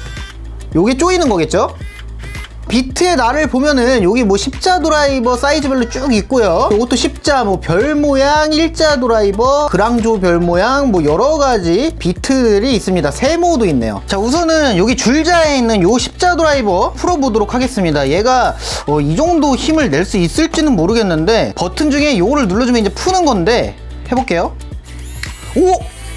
요게 조이는 거겠죠? 비트의 날을 보면은 여기 뭐 십자 드라이버 사이즈별로 쭉 있고요. 이것도 십자, 뭐 별 모양, 일자 드라이버, 그랑조 별 모양, 뭐 여러 가지 비트들이 있습니다. 세모도 있네요. 자, 우선은 여기 줄자에 있는 요 십자 드라이버 풀어보도록 하겠습니다. 얘가 어, 이 정도 힘을 낼 수 있을지는 모르겠는데 버튼 중에 요거를 눌러주면 이제 푸는 건데 해볼게요. 오!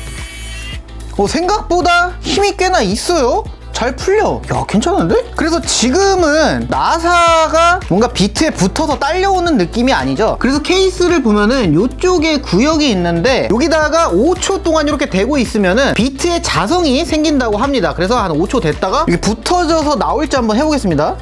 어, 생각보다 힘이 꽤나 있어요. 잘 풀려. 야, 괜찮은데? 그래서 지금은 나사가 뭔가 비트에 붙어서 딸려오는 느낌이 아니죠. 그래서 케이스를 보면은 이쪽에 구역이 있는데 여기다가 오 초 동안 이렇게 대고 있으면은 비트의 자성이 생긴다고 합니다. 그래서 한 오 초 됐다가 이게 붙어져서 나올지 한번 해보겠습니다.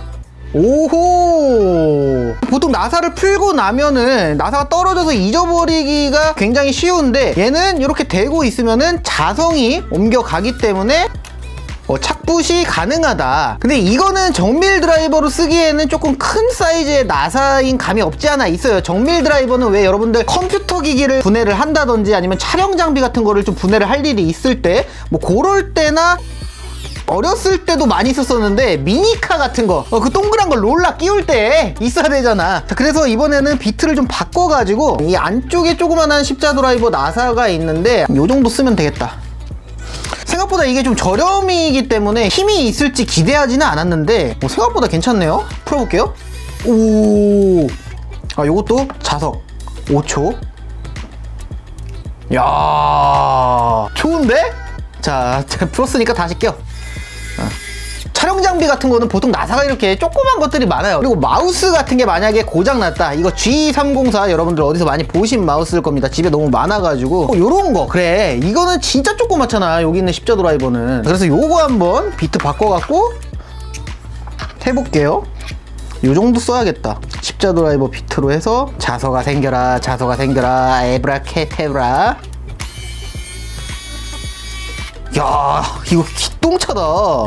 오호, 보통 나사를 풀고 나면은 나사가 떨어져서 잊어버리기가 굉장히 쉬운데 얘는 이렇게 대고 있으면은 자성이 옮겨가기 때문에 어, 착붙이 가능하다. 근데 이거는 정밀 드라이버로 쓰기에는 조금 큰 사이즈의 나사인 감이 없지 않아 있어요. 정밀 드라이버는 왜 여러분들 컴퓨터 기기를 분해를 한다든지 아니면 촬영 장비 같은 거를 좀 분해를 할 일이 있을 때 뭐 그럴 때나 어렸을 때도 많이 썼었는데 미니카 같은 거, 어, 그 동그란 거 롤라 끼울 때 있어야 되잖아. 자, 그래서 이번에는 비트를 좀 바꿔가지고 이 안쪽에 조그만한 십자 드라이버 나사가 있는데 요 정도 쓰면 되겠다. 생각보다 이게 좀 저렴이기 때문에 힘이 있을지 기대하지는 않았는데 어, 생각보다 괜찮네요. 풀어볼게요. 오, 아, 요것도 자석 오 초. 야, 좋은데? 자, 풀었으니까 다시 껴. 촬영 장비 같은 거는 보통 나사가 이렇게 조그만 것들이 많아요. 그리고 마우스 같은 게 만약에 고장났다, 이거 지 삼공사 여러분들 어디서 많이 보신 마우스일 겁니다. 집에 너무 많아가지고. 어, 요런 거 그래, 이거는 진짜 조그맣잖아, 여기 있는 십자 드라이버는. 그래서 요거 한번 비트 바꿔갖고 해볼게요. 요 정도 써야겠다. 십자 드라이버 비트로 해서 자서가 생겨라, 자서가 생겨라, 에브라케테브라. 야, 이거 기똥차다.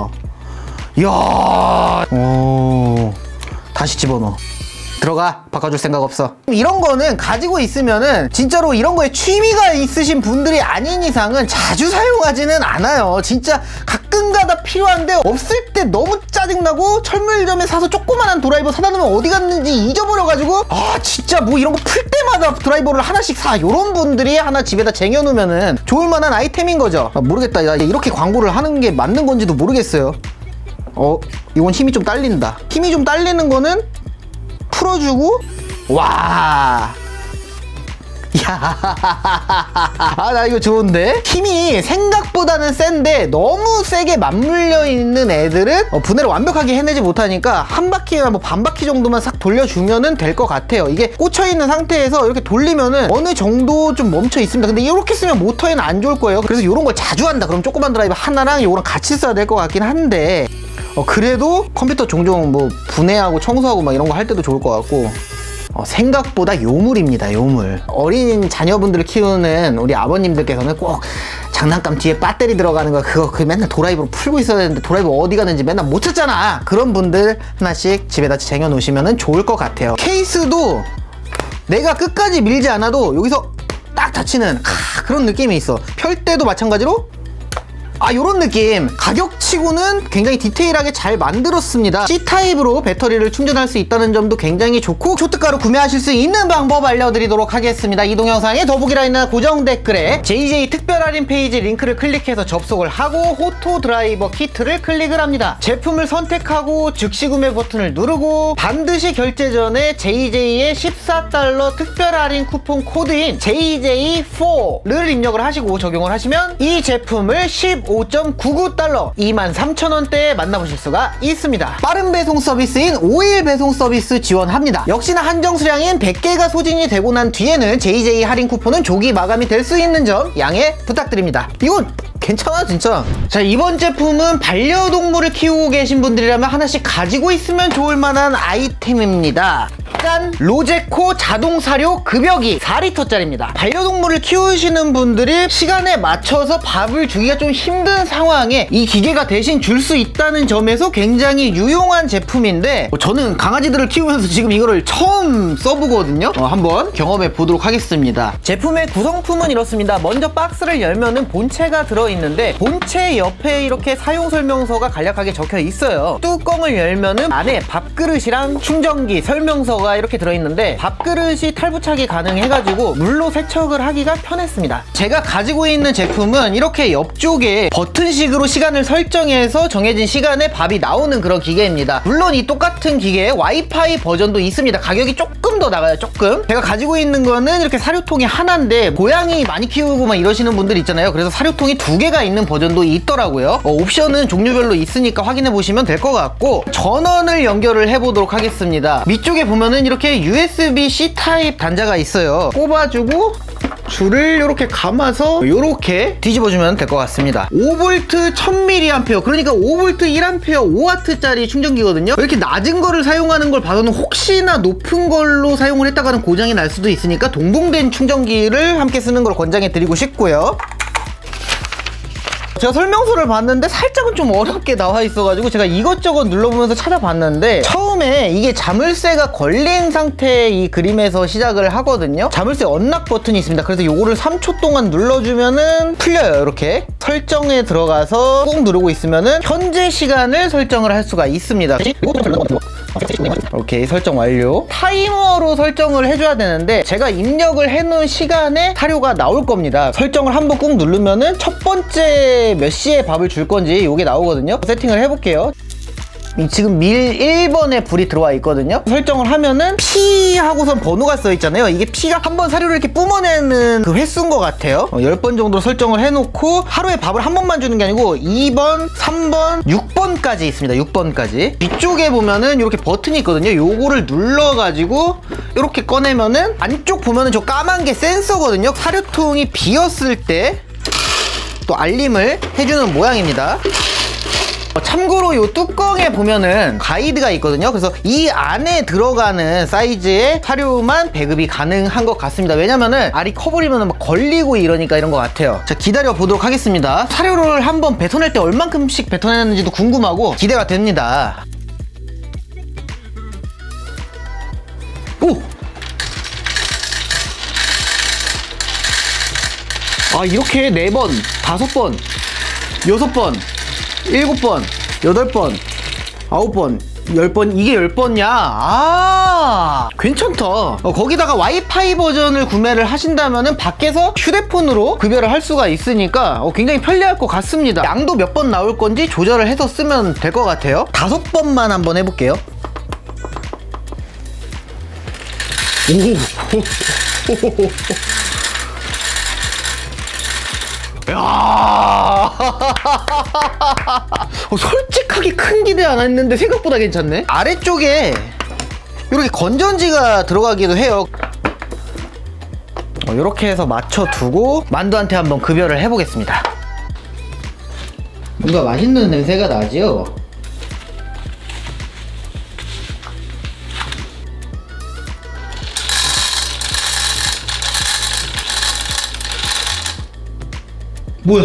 야, 오, 다시 집어넣어. 들어가. 바꿔줄 생각 없어. 이런 거는 가지고 있으면은 진짜로 이런 거에 취미가 있으신 분들이 아닌 이상은 자주 사용하지는 않아요. 진짜 가끔가다 필요한데 없을 때 너무 짜증나고 철물점에 사서 조그만한 드라이버 사다 놓으면 어디 갔는지 잊어버려가지고, 아 진짜 뭐 이런 거 풀 때마다 드라이버를 하나씩 사, 요런 분들이 하나 집에다 쟁여놓으면은 좋을만한 아이템인 거죠. 아, 모르겠다. 야, 이렇게 광고를 하는 게 맞는 건지도 모르겠어요. 어, 이건 힘이 좀 딸린다. 힘이 좀 딸리는 거는 풀어주고, 와, 야, 아, 나 이거 좋은데? 힘이 생각보다는 센데 너무 세게 맞물려 있는 애들은 어, 분해를 완벽하게 해내지 못하니까 한 바퀴나 뭐 반 바퀴 정도만 싹 돌려주면은 될 것 같아요. 이게 꽂혀 있는 상태에서 이렇게 돌리면은 어느 정도 좀 멈춰 있습니다. 근데 이렇게 쓰면 모터에는 안 좋을 거예요. 그래서 이런 걸 자주 한다 그럼 조그만 드라이버 하나랑 이거랑 같이 써야 될 것 같긴 한데, 어, 그래도 컴퓨터 종종 뭐 분해하고 청소하고 막 이런 거 할 때도 좋을 것 같고, 어, 생각보다 요물입니다. 요물. 어린 자녀분들을 키우는 우리 아버님들께서는 꼭 장난감 뒤에 배터리 들어가는 거 그거 그 맨날 드라이버로 풀고 있어야 되는데 드라이버 어디 가는지 맨날 못 찾잖아. 그런 분들 하나씩 집에다 쟁여 놓으시면 좋을 것 같아요. 케이스도 내가 끝까지 밀지 않아도 여기서 딱 닫히는 아, 그런 느낌이 있어. 펼 때도 마찬가지로 아, 요런 느낌. 가격치고는 굉장히 디테일하게 잘 만들었습니다. C타입으로 배터리를 충전할 수 있다는 점도 굉장히 좋고, 초특가로 구매하실 수 있는 방법 알려드리도록 하겠습니다. 이 동영상에 더보기란에 있는 고정 댓글에 제이제이 특별 할인 페이지 링크를 클릭해서 접속을 하고 호토 드라이버 키트를 클릭을 합니다. 제품을 선택하고 즉시 구매 버튼을 누르고 반드시 결제 전에 제이제이의 십사 달러 특별 할인 쿠폰 코드인 제이제이 사를 입력을 하시고 적용을 하시면 이 제품을 십오 점 구구 달러, 이만 삼천 원대에 만나보실 수가 있습니다. 빠른 배송 서비스인 오 일 배송 서비스 지원합니다. 역시나 한정 수량인 백 개가 소진이 되고 난 뒤에는 제이제이 할인 쿠폰은 조기 마감이 될 수 있는 점 양해 부탁드립니다. 이건 괜찮아 진짜. 자, 이번 제품은 반려동물을 키우고 계신 분들이라면 하나씩 가지고 있으면 좋을 만한 아이템입니다. 짠! 로제코 자동 사료 급여기 사 리터짜리입니다. 반려동물을 키우시는 분들이 시간에 맞춰서 밥을 주기가 좀 힘든 상황에 이 기계가 대신 줄 수 있다는 점에서 굉장히 유용한 제품인데, 어, 저는 강아지들을 키우면서 지금 이거를 처음 써보거든요. 어, 한번 경험해 보도록 하겠습니다. 제품의 구성품은 이렇습니다. 먼저 박스를 열면은 본체가 들어있는데 본체 옆에 이렇게 사용 설명서가 간략하게 적혀 있어요. 뚜껑을 열면은 안에 밥그릇이랑 충전기 설명서가 이렇게 들어있는데 밥그릇이 탈부착이 가능해가지고 물로 세척을 하기가 편했습니다. 제가 가지고 있는 제품은 이렇게 옆쪽에 버튼식으로 시간을 설정해서 정해진 시간에 밥이 나오는 그런 기계입니다. 물론 이 똑같은 기계에 와이파이 버전도 있습니다. 가격이 조금 더 나가요. 조금. 제가 가지고 있는 거는 이렇게 사료통이 하나인데 고양이 많이 키우고 막 이러시는 분들 있잖아요. 그래서 사료통이 두 개가 있는 버전도 있더라고요. 어, 옵션은 종류별로 있으니까 확인해 보시면 될 것 같고, 전원을 연결을 해 보도록 하겠습니다. 위쪽에 보면은 이렇게 유에스비 씨 타입 단자가 있어요. 꼽아주고 줄을 이렇게 감아서 이렇게 뒤집어주면 될 것 같습니다. 오 볼트 천 밀리앰피어, 그러니까 오 볼트 일 암페어 오 와트짜리 충전기거든요. 이렇게 낮은 거를 사용하는 걸 봐서는 혹시나 높은 걸로 사용을 했다가는 고장이 날 수도 있으니까 동봉된 충전기를 함께 쓰는 걸 권장해 드리고 싶고요. 제가 설명서를 봤는데 살짝은 좀 어렵게 나와 있어가지고 제가 이것저것 눌러보면서 찾아봤는데, 처음에 이게 자물쇠가 걸린 상태의 이 그림에서 시작을 하거든요. 자물쇠 언락 버튼이 있습니다. 그래서 요거를 삼 초 동안 눌러주면은 풀려요. 이렇게 설정에 들어가서 꾹 누르고 있으면은 현재 시간을 설정을 할 수가 있습니다. 오케이, 설정 완료. 타이머로 설정을 해줘야 되는데 제가 입력을 해놓은 시간에 사료가 나올 겁니다. 설정을 한번 꾹 누르면은 첫 번째 몇 시에 밥을 줄 건지 이게 나오거든요. 세팅을 해볼게요. 지금 밀 일 번에 불이 들어와 있거든요. 설정을 하면은 P 하고선 번호가 써 있잖아요. 이게 P가 한 번 사료를 이렇게 뿜어내는 그 횟수인 것 같아요. 어, 십 번 정도 설정을 해놓고 하루에 밥을 한 번만 주는 게 아니고 이 번, 삼 번, 육 번까지 있습니다. 육 번까지. 뒤쪽에 보면은 이렇게 버튼이 있거든요. 요거를 눌러가지고 이렇게 꺼내면은 안쪽 보면은 저 까만 게 센서거든요. 사료통이 비었을 때 또 알림을 해주는 모양입니다. 참고로 이 뚜껑에 보면은 가이드가 있거든요. 그래서 이 안에 들어가는 사이즈의 사료만 배급이 가능한 것 같습니다. 왜냐면은 알이 커버리면 막 걸리고 이러니까 이런 것 같아요. 자, 기다려 보도록 하겠습니다. 사료를 한번 뱉어낼 때 얼만큼씩 뱉어내는지도 궁금하고 기대가 됩니다. 오! 아, 이렇게 네 번, 다섯 번, 여섯 번, 일곱 번, 여덟 번, 아홉 번, 열 번, 이게 열 번이야. 아, 괜찮다. 어, 거기다가 와이파이 버전을 구매를 하신다면은 밖에서 휴대폰으로 급여를 할 수가 있으니까 어, 굉장히 편리할 것 같습니다. 양도 몇 번 나올 건지 조절을 해서 쓰면 될 것 같아요. 다섯 번만 한번 해볼게요. 오. 야, 어, 솔직하게 큰 기대 안 했는데 생각보다 괜찮네. 아래쪽에 이렇게 건전지가 들어가기도 해요. 어, 이렇게 해서 맞춰두고 만두한테 한번 급여를 해보겠습니다. 뭔가 맛있는 냄새가 나지요? 뭐야?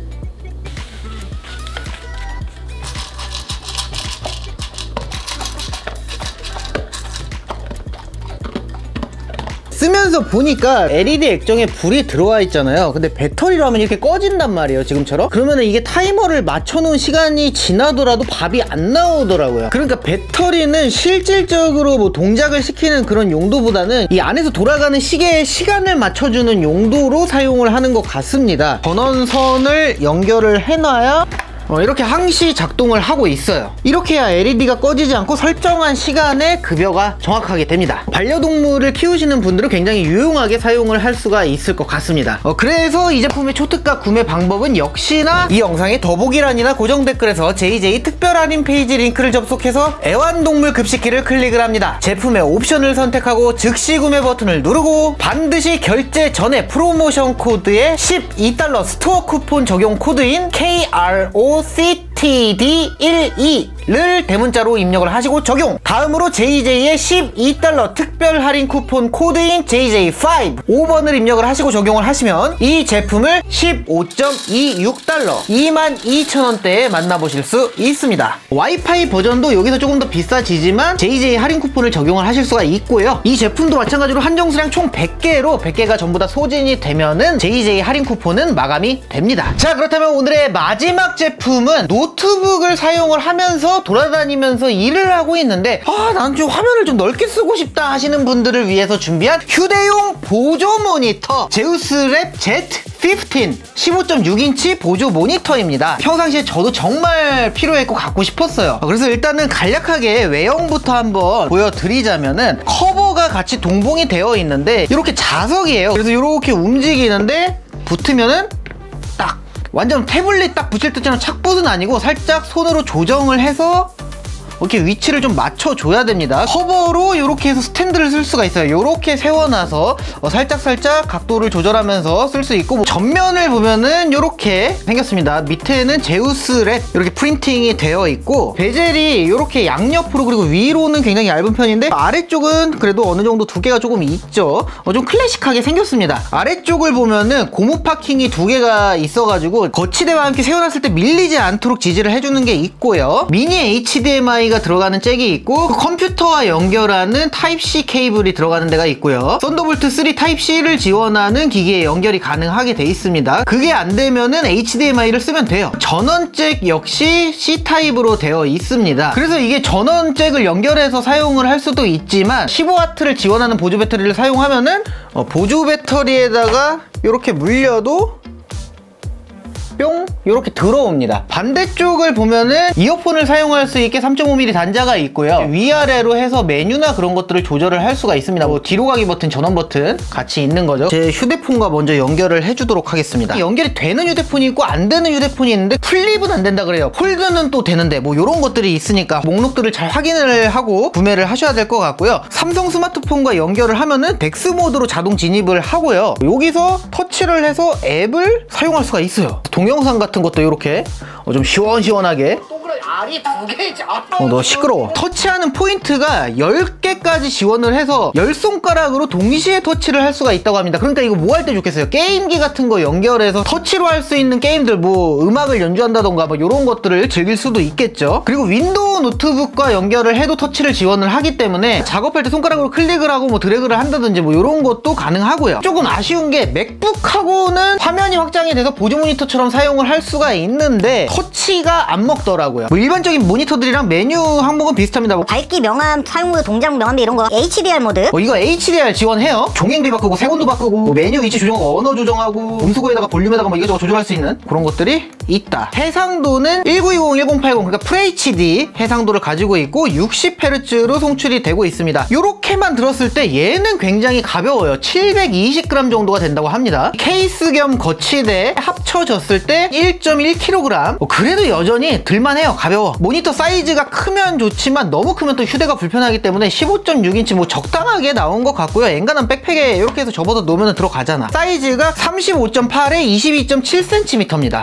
쓰면서 보니까 엘이디 액정에 불이 들어와 있잖아요. 근데 배터리로 하면 이렇게 꺼진단 말이에요, 지금처럼. 그러면 이게 타이머를 맞춰놓은 시간이 지나더라도 밥이 안 나오더라고요. 그러니까 배터리는 실질적으로 뭐 동작을 시키는 그런 용도보다는 이 안에서 돌아가는 시계의 시간을 맞춰주는 용도로 사용을 하는 것 같습니다. 전원선을 연결을 해놔야 어, 이렇게 항시 작동을 하고 있어요. 이렇게 해야 엘이디가 꺼지지 않고 설정한 시간에 급여가 정확하게 됩니다. 반려동물을 키우시는 분들은 굉장히 유용하게 사용을 할 수가 있을 것 같습니다. 어, 그래서 이 제품의 초특가 구매 방법은 역시나 이 영상의 더보기란이나 고정 댓글에서 제이제이 특별 할인 페이지 링크를 접속해서 애완동물 급식기를 클릭을 합니다. 제품의 옵션을 선택하고 즉시 구매 버튼을 누르고 반드시 결제 전에 프로모션 코드에 십이 달러 스토어 쿠폰 적용 코드인 케이알오 씨 티 디 십이를 대문자로 입력을 하시고 적용. 다음으로 제이제이의 십이 달러 특별 할인 쿠폰 코드인 제이제이 오, 오 번을 입력을 하시고 적용을 하시면 이 제품을 십오 점 이육 달러, 이만 이천 원대에 만나보실 수 있습니다. 와이파이 버전도 여기서 조금 더 비싸지지만 제이제이 할인 쿠폰을 적용을 하실 수가 있고요. 이 제품도 마찬가지로 한정 수량 총 백 개로 백 개가 전부 다 소진이 되면은 제이제이 할인 쿠폰은 마감이 됩니다. 자, 그렇다면 오늘의 마지막 제품은 노트북을 사용을 하면서 돌아다니면서 일을 하고 있는데 아, 난 좀 화면을 좀 넓게 쓰고 싶다 하시는 분들을 위해서 준비한 휴대용 보조 모니터 제우스랩 제트 십오 십오 점 육 인치 보조 모니터입니다. 평상시에 저도 정말 필요했고 갖고 싶었어요. 그래서 일단은 간략하게 외형부터 한번 보여드리자면은 커버가 같이 동봉이 되어 있는데 이렇게 자석이에요. 그래서 이렇게 움직이는데 붙으면은 딱 완전 태블릿 딱 붙일 때처럼 착붙은 아니고 살짝 손으로 조정을 해서 이렇게 위치를 좀 맞춰줘야 됩니다. 커버로 이렇게 해서 스탠드를 쓸 수가 있어요. 이렇게 세워놔서 어 살짝살짝 각도를 조절하면서 쓸 수 있고, 뭐 전면을 보면은 이렇게 생겼습니다. 밑에는 제우스랩 이렇게 프린팅이 되어 있고, 베젤이 이렇게 양옆으로 그리고 위로는 굉장히 얇은 편인데 아래쪽은 그래도 어느 정도 두께가 조금 있죠. 어 좀 클래식하게 생겼습니다. 아래쪽을 보면은 고무 파킹이 두 개가 있어가지고 거치대와 함께 세워놨을 때 밀리지 않도록 지지를 해주는 게 있고요. 미니 에이치디엠아이 가 들어가는 잭이 있고, 컴퓨터와 연결하는 타입C 케이블이 들어가는 데가 있고요. 썬더볼트 쓰리 타입C를 지원하는 기기에 연결이 가능하게 돼 있습니다. 그게 안 되면은 에이치디엠아이를 쓰면 돼요. 전원 잭 역시 C 타입으로 되어 있습니다. 그래서 이게 전원 잭을 연결해서 사용을 할 수도 있지만 십오 와트를 지원하는 보조 배터리를 사용하면은 어, 보조 배터리에다가 이렇게 물려도 뿅 이렇게 들어옵니다. 반대쪽을 보면은 이어폰을 사용할 수 있게 삼 점 오 밀리미터 단자가 있고요. 위아래로 해서 메뉴나 그런 것들을 조절을 할 수가 있습니다. 뭐 뒤로 가기 버튼, 전원 버튼 같이 있는 거죠. 제 휴대폰과 먼저 연결을 해주도록 하겠습니다. 연결이 되는 휴대폰이 있고 안 되는 휴대폰이 있는데 플립은 안 된다 그래요. 폴드는 또 되는데 뭐 이런 것들이 있으니까 목록들을 잘 확인을 하고 구매를 하셔야 될 것 같고요. 삼성 스마트폰과 연결을 하면은 덱스 모드로 자동 진입을 하고요. 여기서 터치를 해서 앱을 사용할 수가 있어요. 동영상 같은 것도 이렇게 어, 좀 시원시원하게. 알이 두 개죠. 어, 너 시끄러워. 터치하는 포인트가 열 개까지 지원을 해서 열 손가락으로 동시에 터치를 할 수가 있다고 합니다. 그러니까 이거 뭐 할 때 좋겠어요. 게임기 같은 거 연결해서 터치로 할 수 있는 게임들, 뭐 음악을 연주한다던가 뭐 이런 것들을 즐길 수도 있겠죠. 그리고 윈도우 노트북과 연결을 해도 터치를 지원을 하기 때문에 작업할 때 손가락으로 클릭을 하고 뭐 드래그를 한다든지 뭐 이런 것도 가능하고요. 조금 아쉬운 게 맥북하고는 화면이 확장이 돼서 보조 모니터처럼 사용을 할 수가 있는데 터치가 안 먹더라고요. 뭐 일반적인 모니터들이랑 메뉴 항목은 비슷합니다. 뭐 밝기 명암, 사용 모드, 동작 명암비 이런 거 에이치디알 모드. 뭐 이거 에이치디알 지원해요. 종횡비 바꾸고 색온도 바꾸고 뭐 메뉴 위치 조정하고 언어 조정하고 음수고에다가 볼륨에다가 뭐 이것저것 조절할 수 있는 그런 것들이 있다. 해상도는 천구백이십, 천팔십 그러니까 풀에이치디 해상도를 가지고 있고 육십 헤르츠로 송출이 되고 있습니다. 요렇게만 들었을 때 얘는 굉장히 가벼워요. 칠백이십 그램 정도가 된다고 합니다. 케이스 겸 거치대 합쳐졌을 때 일 점 일 킬로그램. 어, 그래도 여전히 들만해요. 가벼워. 모니터 사이즈가 크면 좋지만 너무 크면 또 휴대가 불편하기 때문에 십오 점 육 인치 뭐 적당하게 나온 것 같고요. 엔간한 백팩에 이렇게 해서 접어서 놓으면 들어가잖아. 사이즈가 삼십오 점 팔에 이십이 점 칠 센티미터입니다.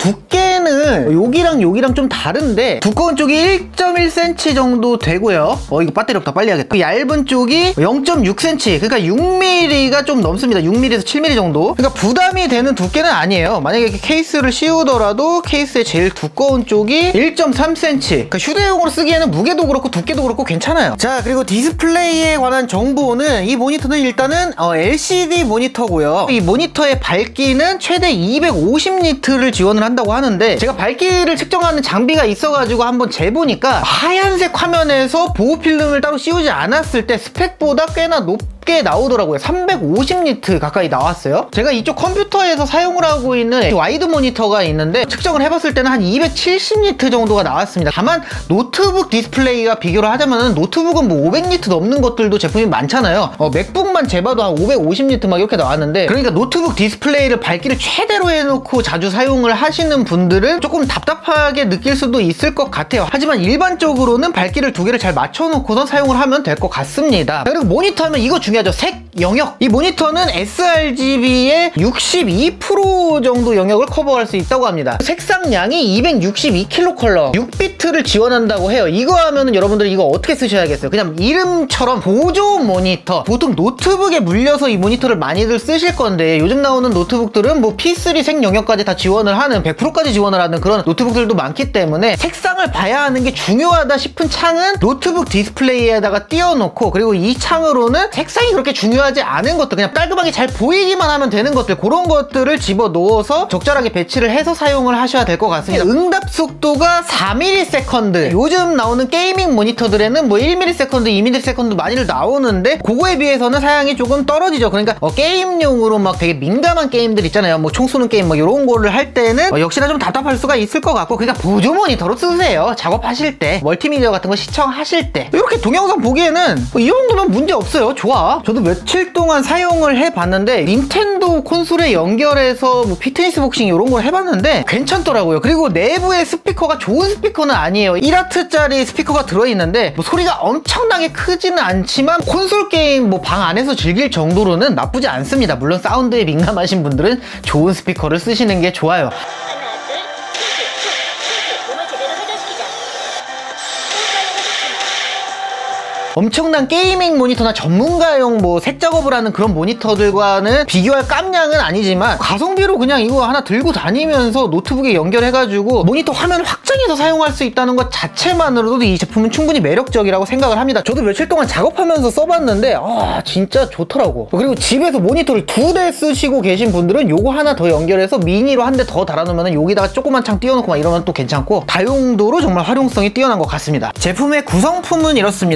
두께는 여기랑 여기랑 좀 다른데 두꺼운 쪽이 일 점 일 센티미터 정도 되고요. 어 이거 배터리 없다. 빨리 해야겠다. 얇은 쪽이 영 점 육 센티미터 그러니까 육 밀리미터가 좀 넘습니다. 육 밀리미터에서 칠 밀리미터 정도. 그러니까 부담이 되는 두께는 아니에요. 만약에 이렇게 케이스를 씌우더라도 케이스의 제일 두꺼운 쪽이 일 점 삼 센티미터 그러니까 휴대용으로 쓰기에는 무게도 그렇고 두께도 그렇고 괜찮아요. 자, 그리고 디스플레이에 관한 정보는 이 모니터는 일단은 어, 엘시디 모니터고요. 이 모니터의 밝기는 최대 이백오십 니트를 지원을 한다고 하는데 제가 밝기를 측정하는 장비가 있어가지고 한번 재보니까 하얀색 화면에서 보호 필름을 따로 씌우지 않았을 때 스펙보다 꽤나 높게 나오더라고요. 삼백오십 니트 가까이 나왔어요. 제가 이쪽 컴퓨터에서 사용을 하고 있는 와이드 모니터가 있는데 측정을 해봤을 때는 한 이백칠십 니트 정도가 나왔습니다. 다만 노트북 디스플레이와 비교를 하자면 노트북은 뭐 오백 니트 넘는 것들도 제품이 많잖아요. 어, 맥북만 재봐도 한 오백오십 니트 막 이렇게 나왔는데 그러니까 노트북 디스플레이를 밝기를 최대로 해놓고 자주 사용을 하시는 분들은 조금 답답하게 느낄 수도 있을 것 같아요. 하지만 일반적으로는 밝기를 두 개를 잘 맞춰놓고서 사용을 하면 될 것 같습니다. 그리고 모니터 하면 이거 중요하죠. 색 영역. 이 모니터는 에스알지비의 육십이 퍼센트 정도 영역을 커버할 수 있다고 합니다. 색상량이 이백육십이 킬로 컬러 육 비트를 지원한다고 해요. 이거 하면은 여러분들 이거 어떻게 쓰셔야겠어요? 그냥 이름처럼 보조 모니터. 보통 노트북에 물려서 이 모니터를 많이들 쓰실 건데 요즘 나오는 노트북들은 뭐 피 쓰리 색 영역까지 다 지원을 하는 백 퍼센트까지 지원을 하는 그런 노트북들도 많기 때문에 색상을 봐야 하는 게 중요하다 싶은 창은 노트북 디스플레이에다가 띄워놓고 그리고 이 창으로는 색상이 그렇게 중요하지 않은 것들 그냥 깔끔하게 잘 보이기만 하면 되는 것들 그런 것들을 집어넣어서 적절하게 배치를 해서 사용을 하셔야 될 것 같습니다. 응답 속도가 사 밀리세컨드 요즘 나오는 게이밍 모니터들에는 뭐 일 밀리세컨드, 이 밀리세컨드 많이들 나오는데 그거에 비해서는 사양이 조금 떨어지죠. 그러니까 어, 게임용으로 막 되게 민감한 게임들 있잖아요. 뭐 총 쏘는 게임 뭐 이런 거를 할 때는 어, 역시나 좀 답답할 수가 있을 것 같고 그러니까 보조 모니터로 쓰세요. 작업하실 때 멀티미디어 같은 거 시청하실 때 이렇게 동영상 보기에는 뭐 이 정도면 문제 없어요. 좋아. 저도 며칠 동안 사용을 해봤는데 닌텐도 콘솔에 연결해서 뭐 피트니스 복싱 이런 걸 해봤는데 괜찮더라고요. 그리고 내부의 스피커가 좋은 스피커는 아니에요. 일 와트짜리 스피커가 들어있는데 뭐 소리가 엄청나게 크지는 않지만 콘솔 게임 뭐 방 안에서 즐길 정도로는 나쁘지 않습니다. 물론 사운드에 민감하신 분들은 좋은 스피커를 쓰시는 게 좋아요. 엄청난 게이밍 모니터나 전문가용 뭐 색작업을 하는 그런 모니터들과는 비교할 깜냥은 아니지만 가성비로 그냥 이거 하나 들고 다니면서 노트북에 연결해가지고 모니터 화면을 확장해서 사용할 수 있다는 것 자체만으로도 이 제품은 충분히 매력적이라고 생각을 합니다. 저도 며칠 동안 작업하면서 써봤는데 아 진짜 좋더라고. 그리고 집에서 모니터를 두 대 쓰시고 계신 분들은 요거 하나 더 연결해서 미니로 한 대 더 달아놓으면 여기다가 조그만 창 띄워놓고 막 이러면 또 괜찮고 다용도로 정말 활용성이 뛰어난 것 같습니다. 제품의 구성품은 이렇습니다. 먼저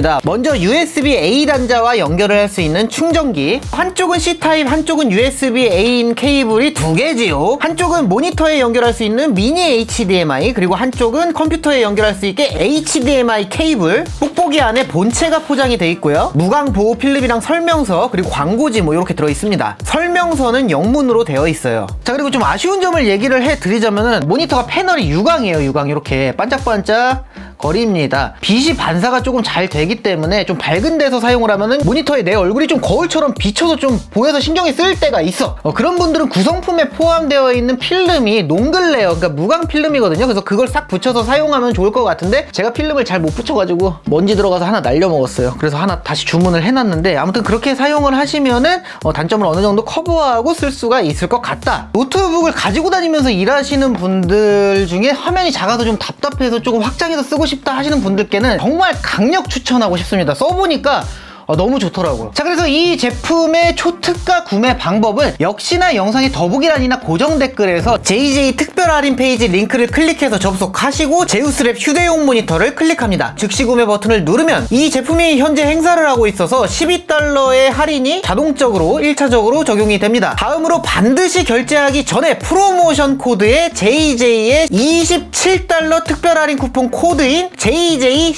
먼저 유에스비 에이 단자와 연결을 할 수 있는 충전기, 한쪽은 C타입, 한쪽은 유에스비 에이인 케이블이 두 개지요. 한쪽은 모니터에 연결할 수 있는 미니 에이치디엠아이, 그리고 한쪽은 컴퓨터에 연결할 수 있게 에이치디엠아이 케이블. 뽁뽁이 안에 본체가 포장이 되어 있고요. 무광 보호 필름이랑 설명서, 그리고 광고지 뭐 이렇게 들어 있습니다. 설명서는 영문으로 되어 있어요. 자, 그리고 좀 아쉬운 점을 얘기를 해드리자면은 모니터가 패널이 유광이에요. 유광 이렇게 반짝반짝 거리입니다. 빛이 반사가 조금 잘 되기 때문에 좀 밝은 데서 사용을 하면은 모니터에 내 얼굴이 좀 거울처럼 비쳐서 좀 보여서 신경이 쓰일 때가 있어. 어, 그런 분들은 구성품에 포함되어 있는 필름이 농글레어, 그러니까 무광 필름이거든요. 그래서 그걸 싹 붙여서 사용하면 좋을 것 같은데 제가 필름을 잘 못 붙여가지고 먼지 들어가서 하나 날려먹었어요. 그래서 하나 다시 주문을 해놨는데, 아무튼 그렇게 사용을 하시면은 어, 단점을 어느 정도 커버하고 쓸 수가 있을 것 같다. 노트북을 가지고 다니면서 일하시는 분들 중에 화면이 작아서 좀 답답해서 조금 확장해서 쓰고 싶다 하시는 분들께는 정말 강력 추천하고 싶습니다. 써보니까 어, 너무 좋더라고요. 자, 그래서 이 제품의 초특가 구매 방법은 역시나 영상의 더보기란이나 고정 댓글에서 제이제이 특별 할인 페이지 링크를 클릭해서 접속하시고 제우스랩 휴대용 모니터를 클릭합니다. 즉시 구매 버튼을 누르면 이 제품이 현재 행사를 하고 있어서 십이 달러의 할인이 자동적으로 일 차적으로 적용이 됩니다. 다음으로 반드시 결제하기 전에 프로모션 코드에 제이제이의 이십칠 달러 특별 할인 쿠폰 코드인 제이제이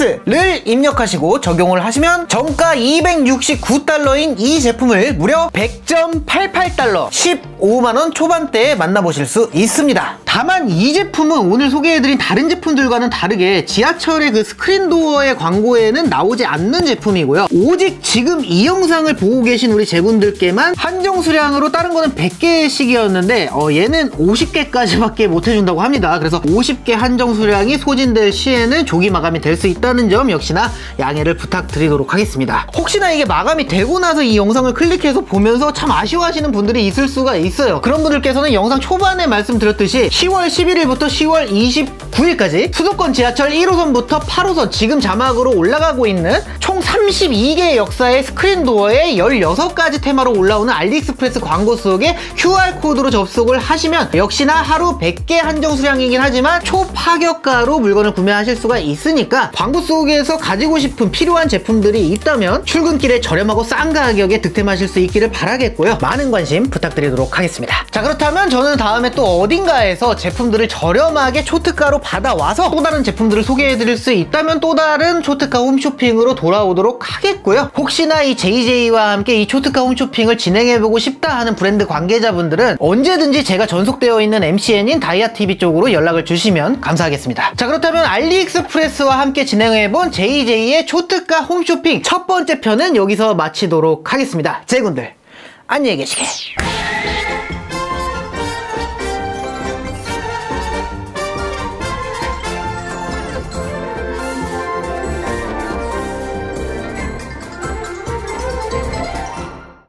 식스를 입력하시고 적용을 하시면 정 이백육십구 달러인 이 제품을 무려 백 점 팔팔 달러, 십오만 원 초반대에 만나보실 수 있습니다. 다만 이 제품은 오늘 소개해드린 다른 제품들과는 다르게 지하철의 그 스크린도어의 광고에는 나오지 않는 제품이고요. 오직 지금 이 영상을 보고 계신 우리 제군들께만 한정 수량으로, 다른 거는 백 개씩이었는데 어, 얘는 오십 개까지밖에 못 해준다고 합니다. 그래서 오십 개 한정 수량이 소진될 시에는 조기 마감이 될 수 있다는 점 역시나 양해를 부탁드리도록 하겠습니다. 혹시나 이게 마감이 되고 나서 이 영상을 클릭해서 보면서 참 아쉬워하시는 분들이 있을 수가 있어요. 그런 분들께서는 영상 초반에 말씀드렸듯이 시월 십일일부터 시월 이십구일까지 수도권 지하철 일 호선부터 팔 호선, 지금 자막으로 올라가고 있는 총 삼십이 개의 역사의 스크린도어에 열여섯 가지 테마로 올라오는 알리익스프레스 광고 속에 큐알코드로 접속을 하시면 역시나 하루 백 개 한정 수량이긴 하지만 초파격가로 물건을 구매하실 수가 있으니까 광고 속에서 가지고 싶은 필요한 제품들이 있다면 출근길에 저렴하고 싼 가격에 득템하실 수 있기를 바라겠고요. 많은 관심 부탁드리도록 하겠습니다. 자, 그렇다면 저는 다음에 또 어딘가에서 제품들을 저렴하게 초특가로 받아와서 또 다른 제품들을 소개해드릴 수 있다면 또 다른 초특가 홈쇼핑으로 돌아오도록 하겠고요. 혹시나 이 제이제이와 함께 이 초특가 홈쇼핑을 진행해보고 싶다 하는 브랜드 관계자분들은 언제든지 제가 전속되어 있는 엠씨엔인 다이아티비 쪽으로 연락을 주시면 감사하겠습니다. 자, 그렇다면 알리익스프레스와 함께 진행해본 제이제이의 초특가 홈쇼핑 첫 번째 편은 여기서 마치도록 하겠습니다. 제군들 안녕히 계시게.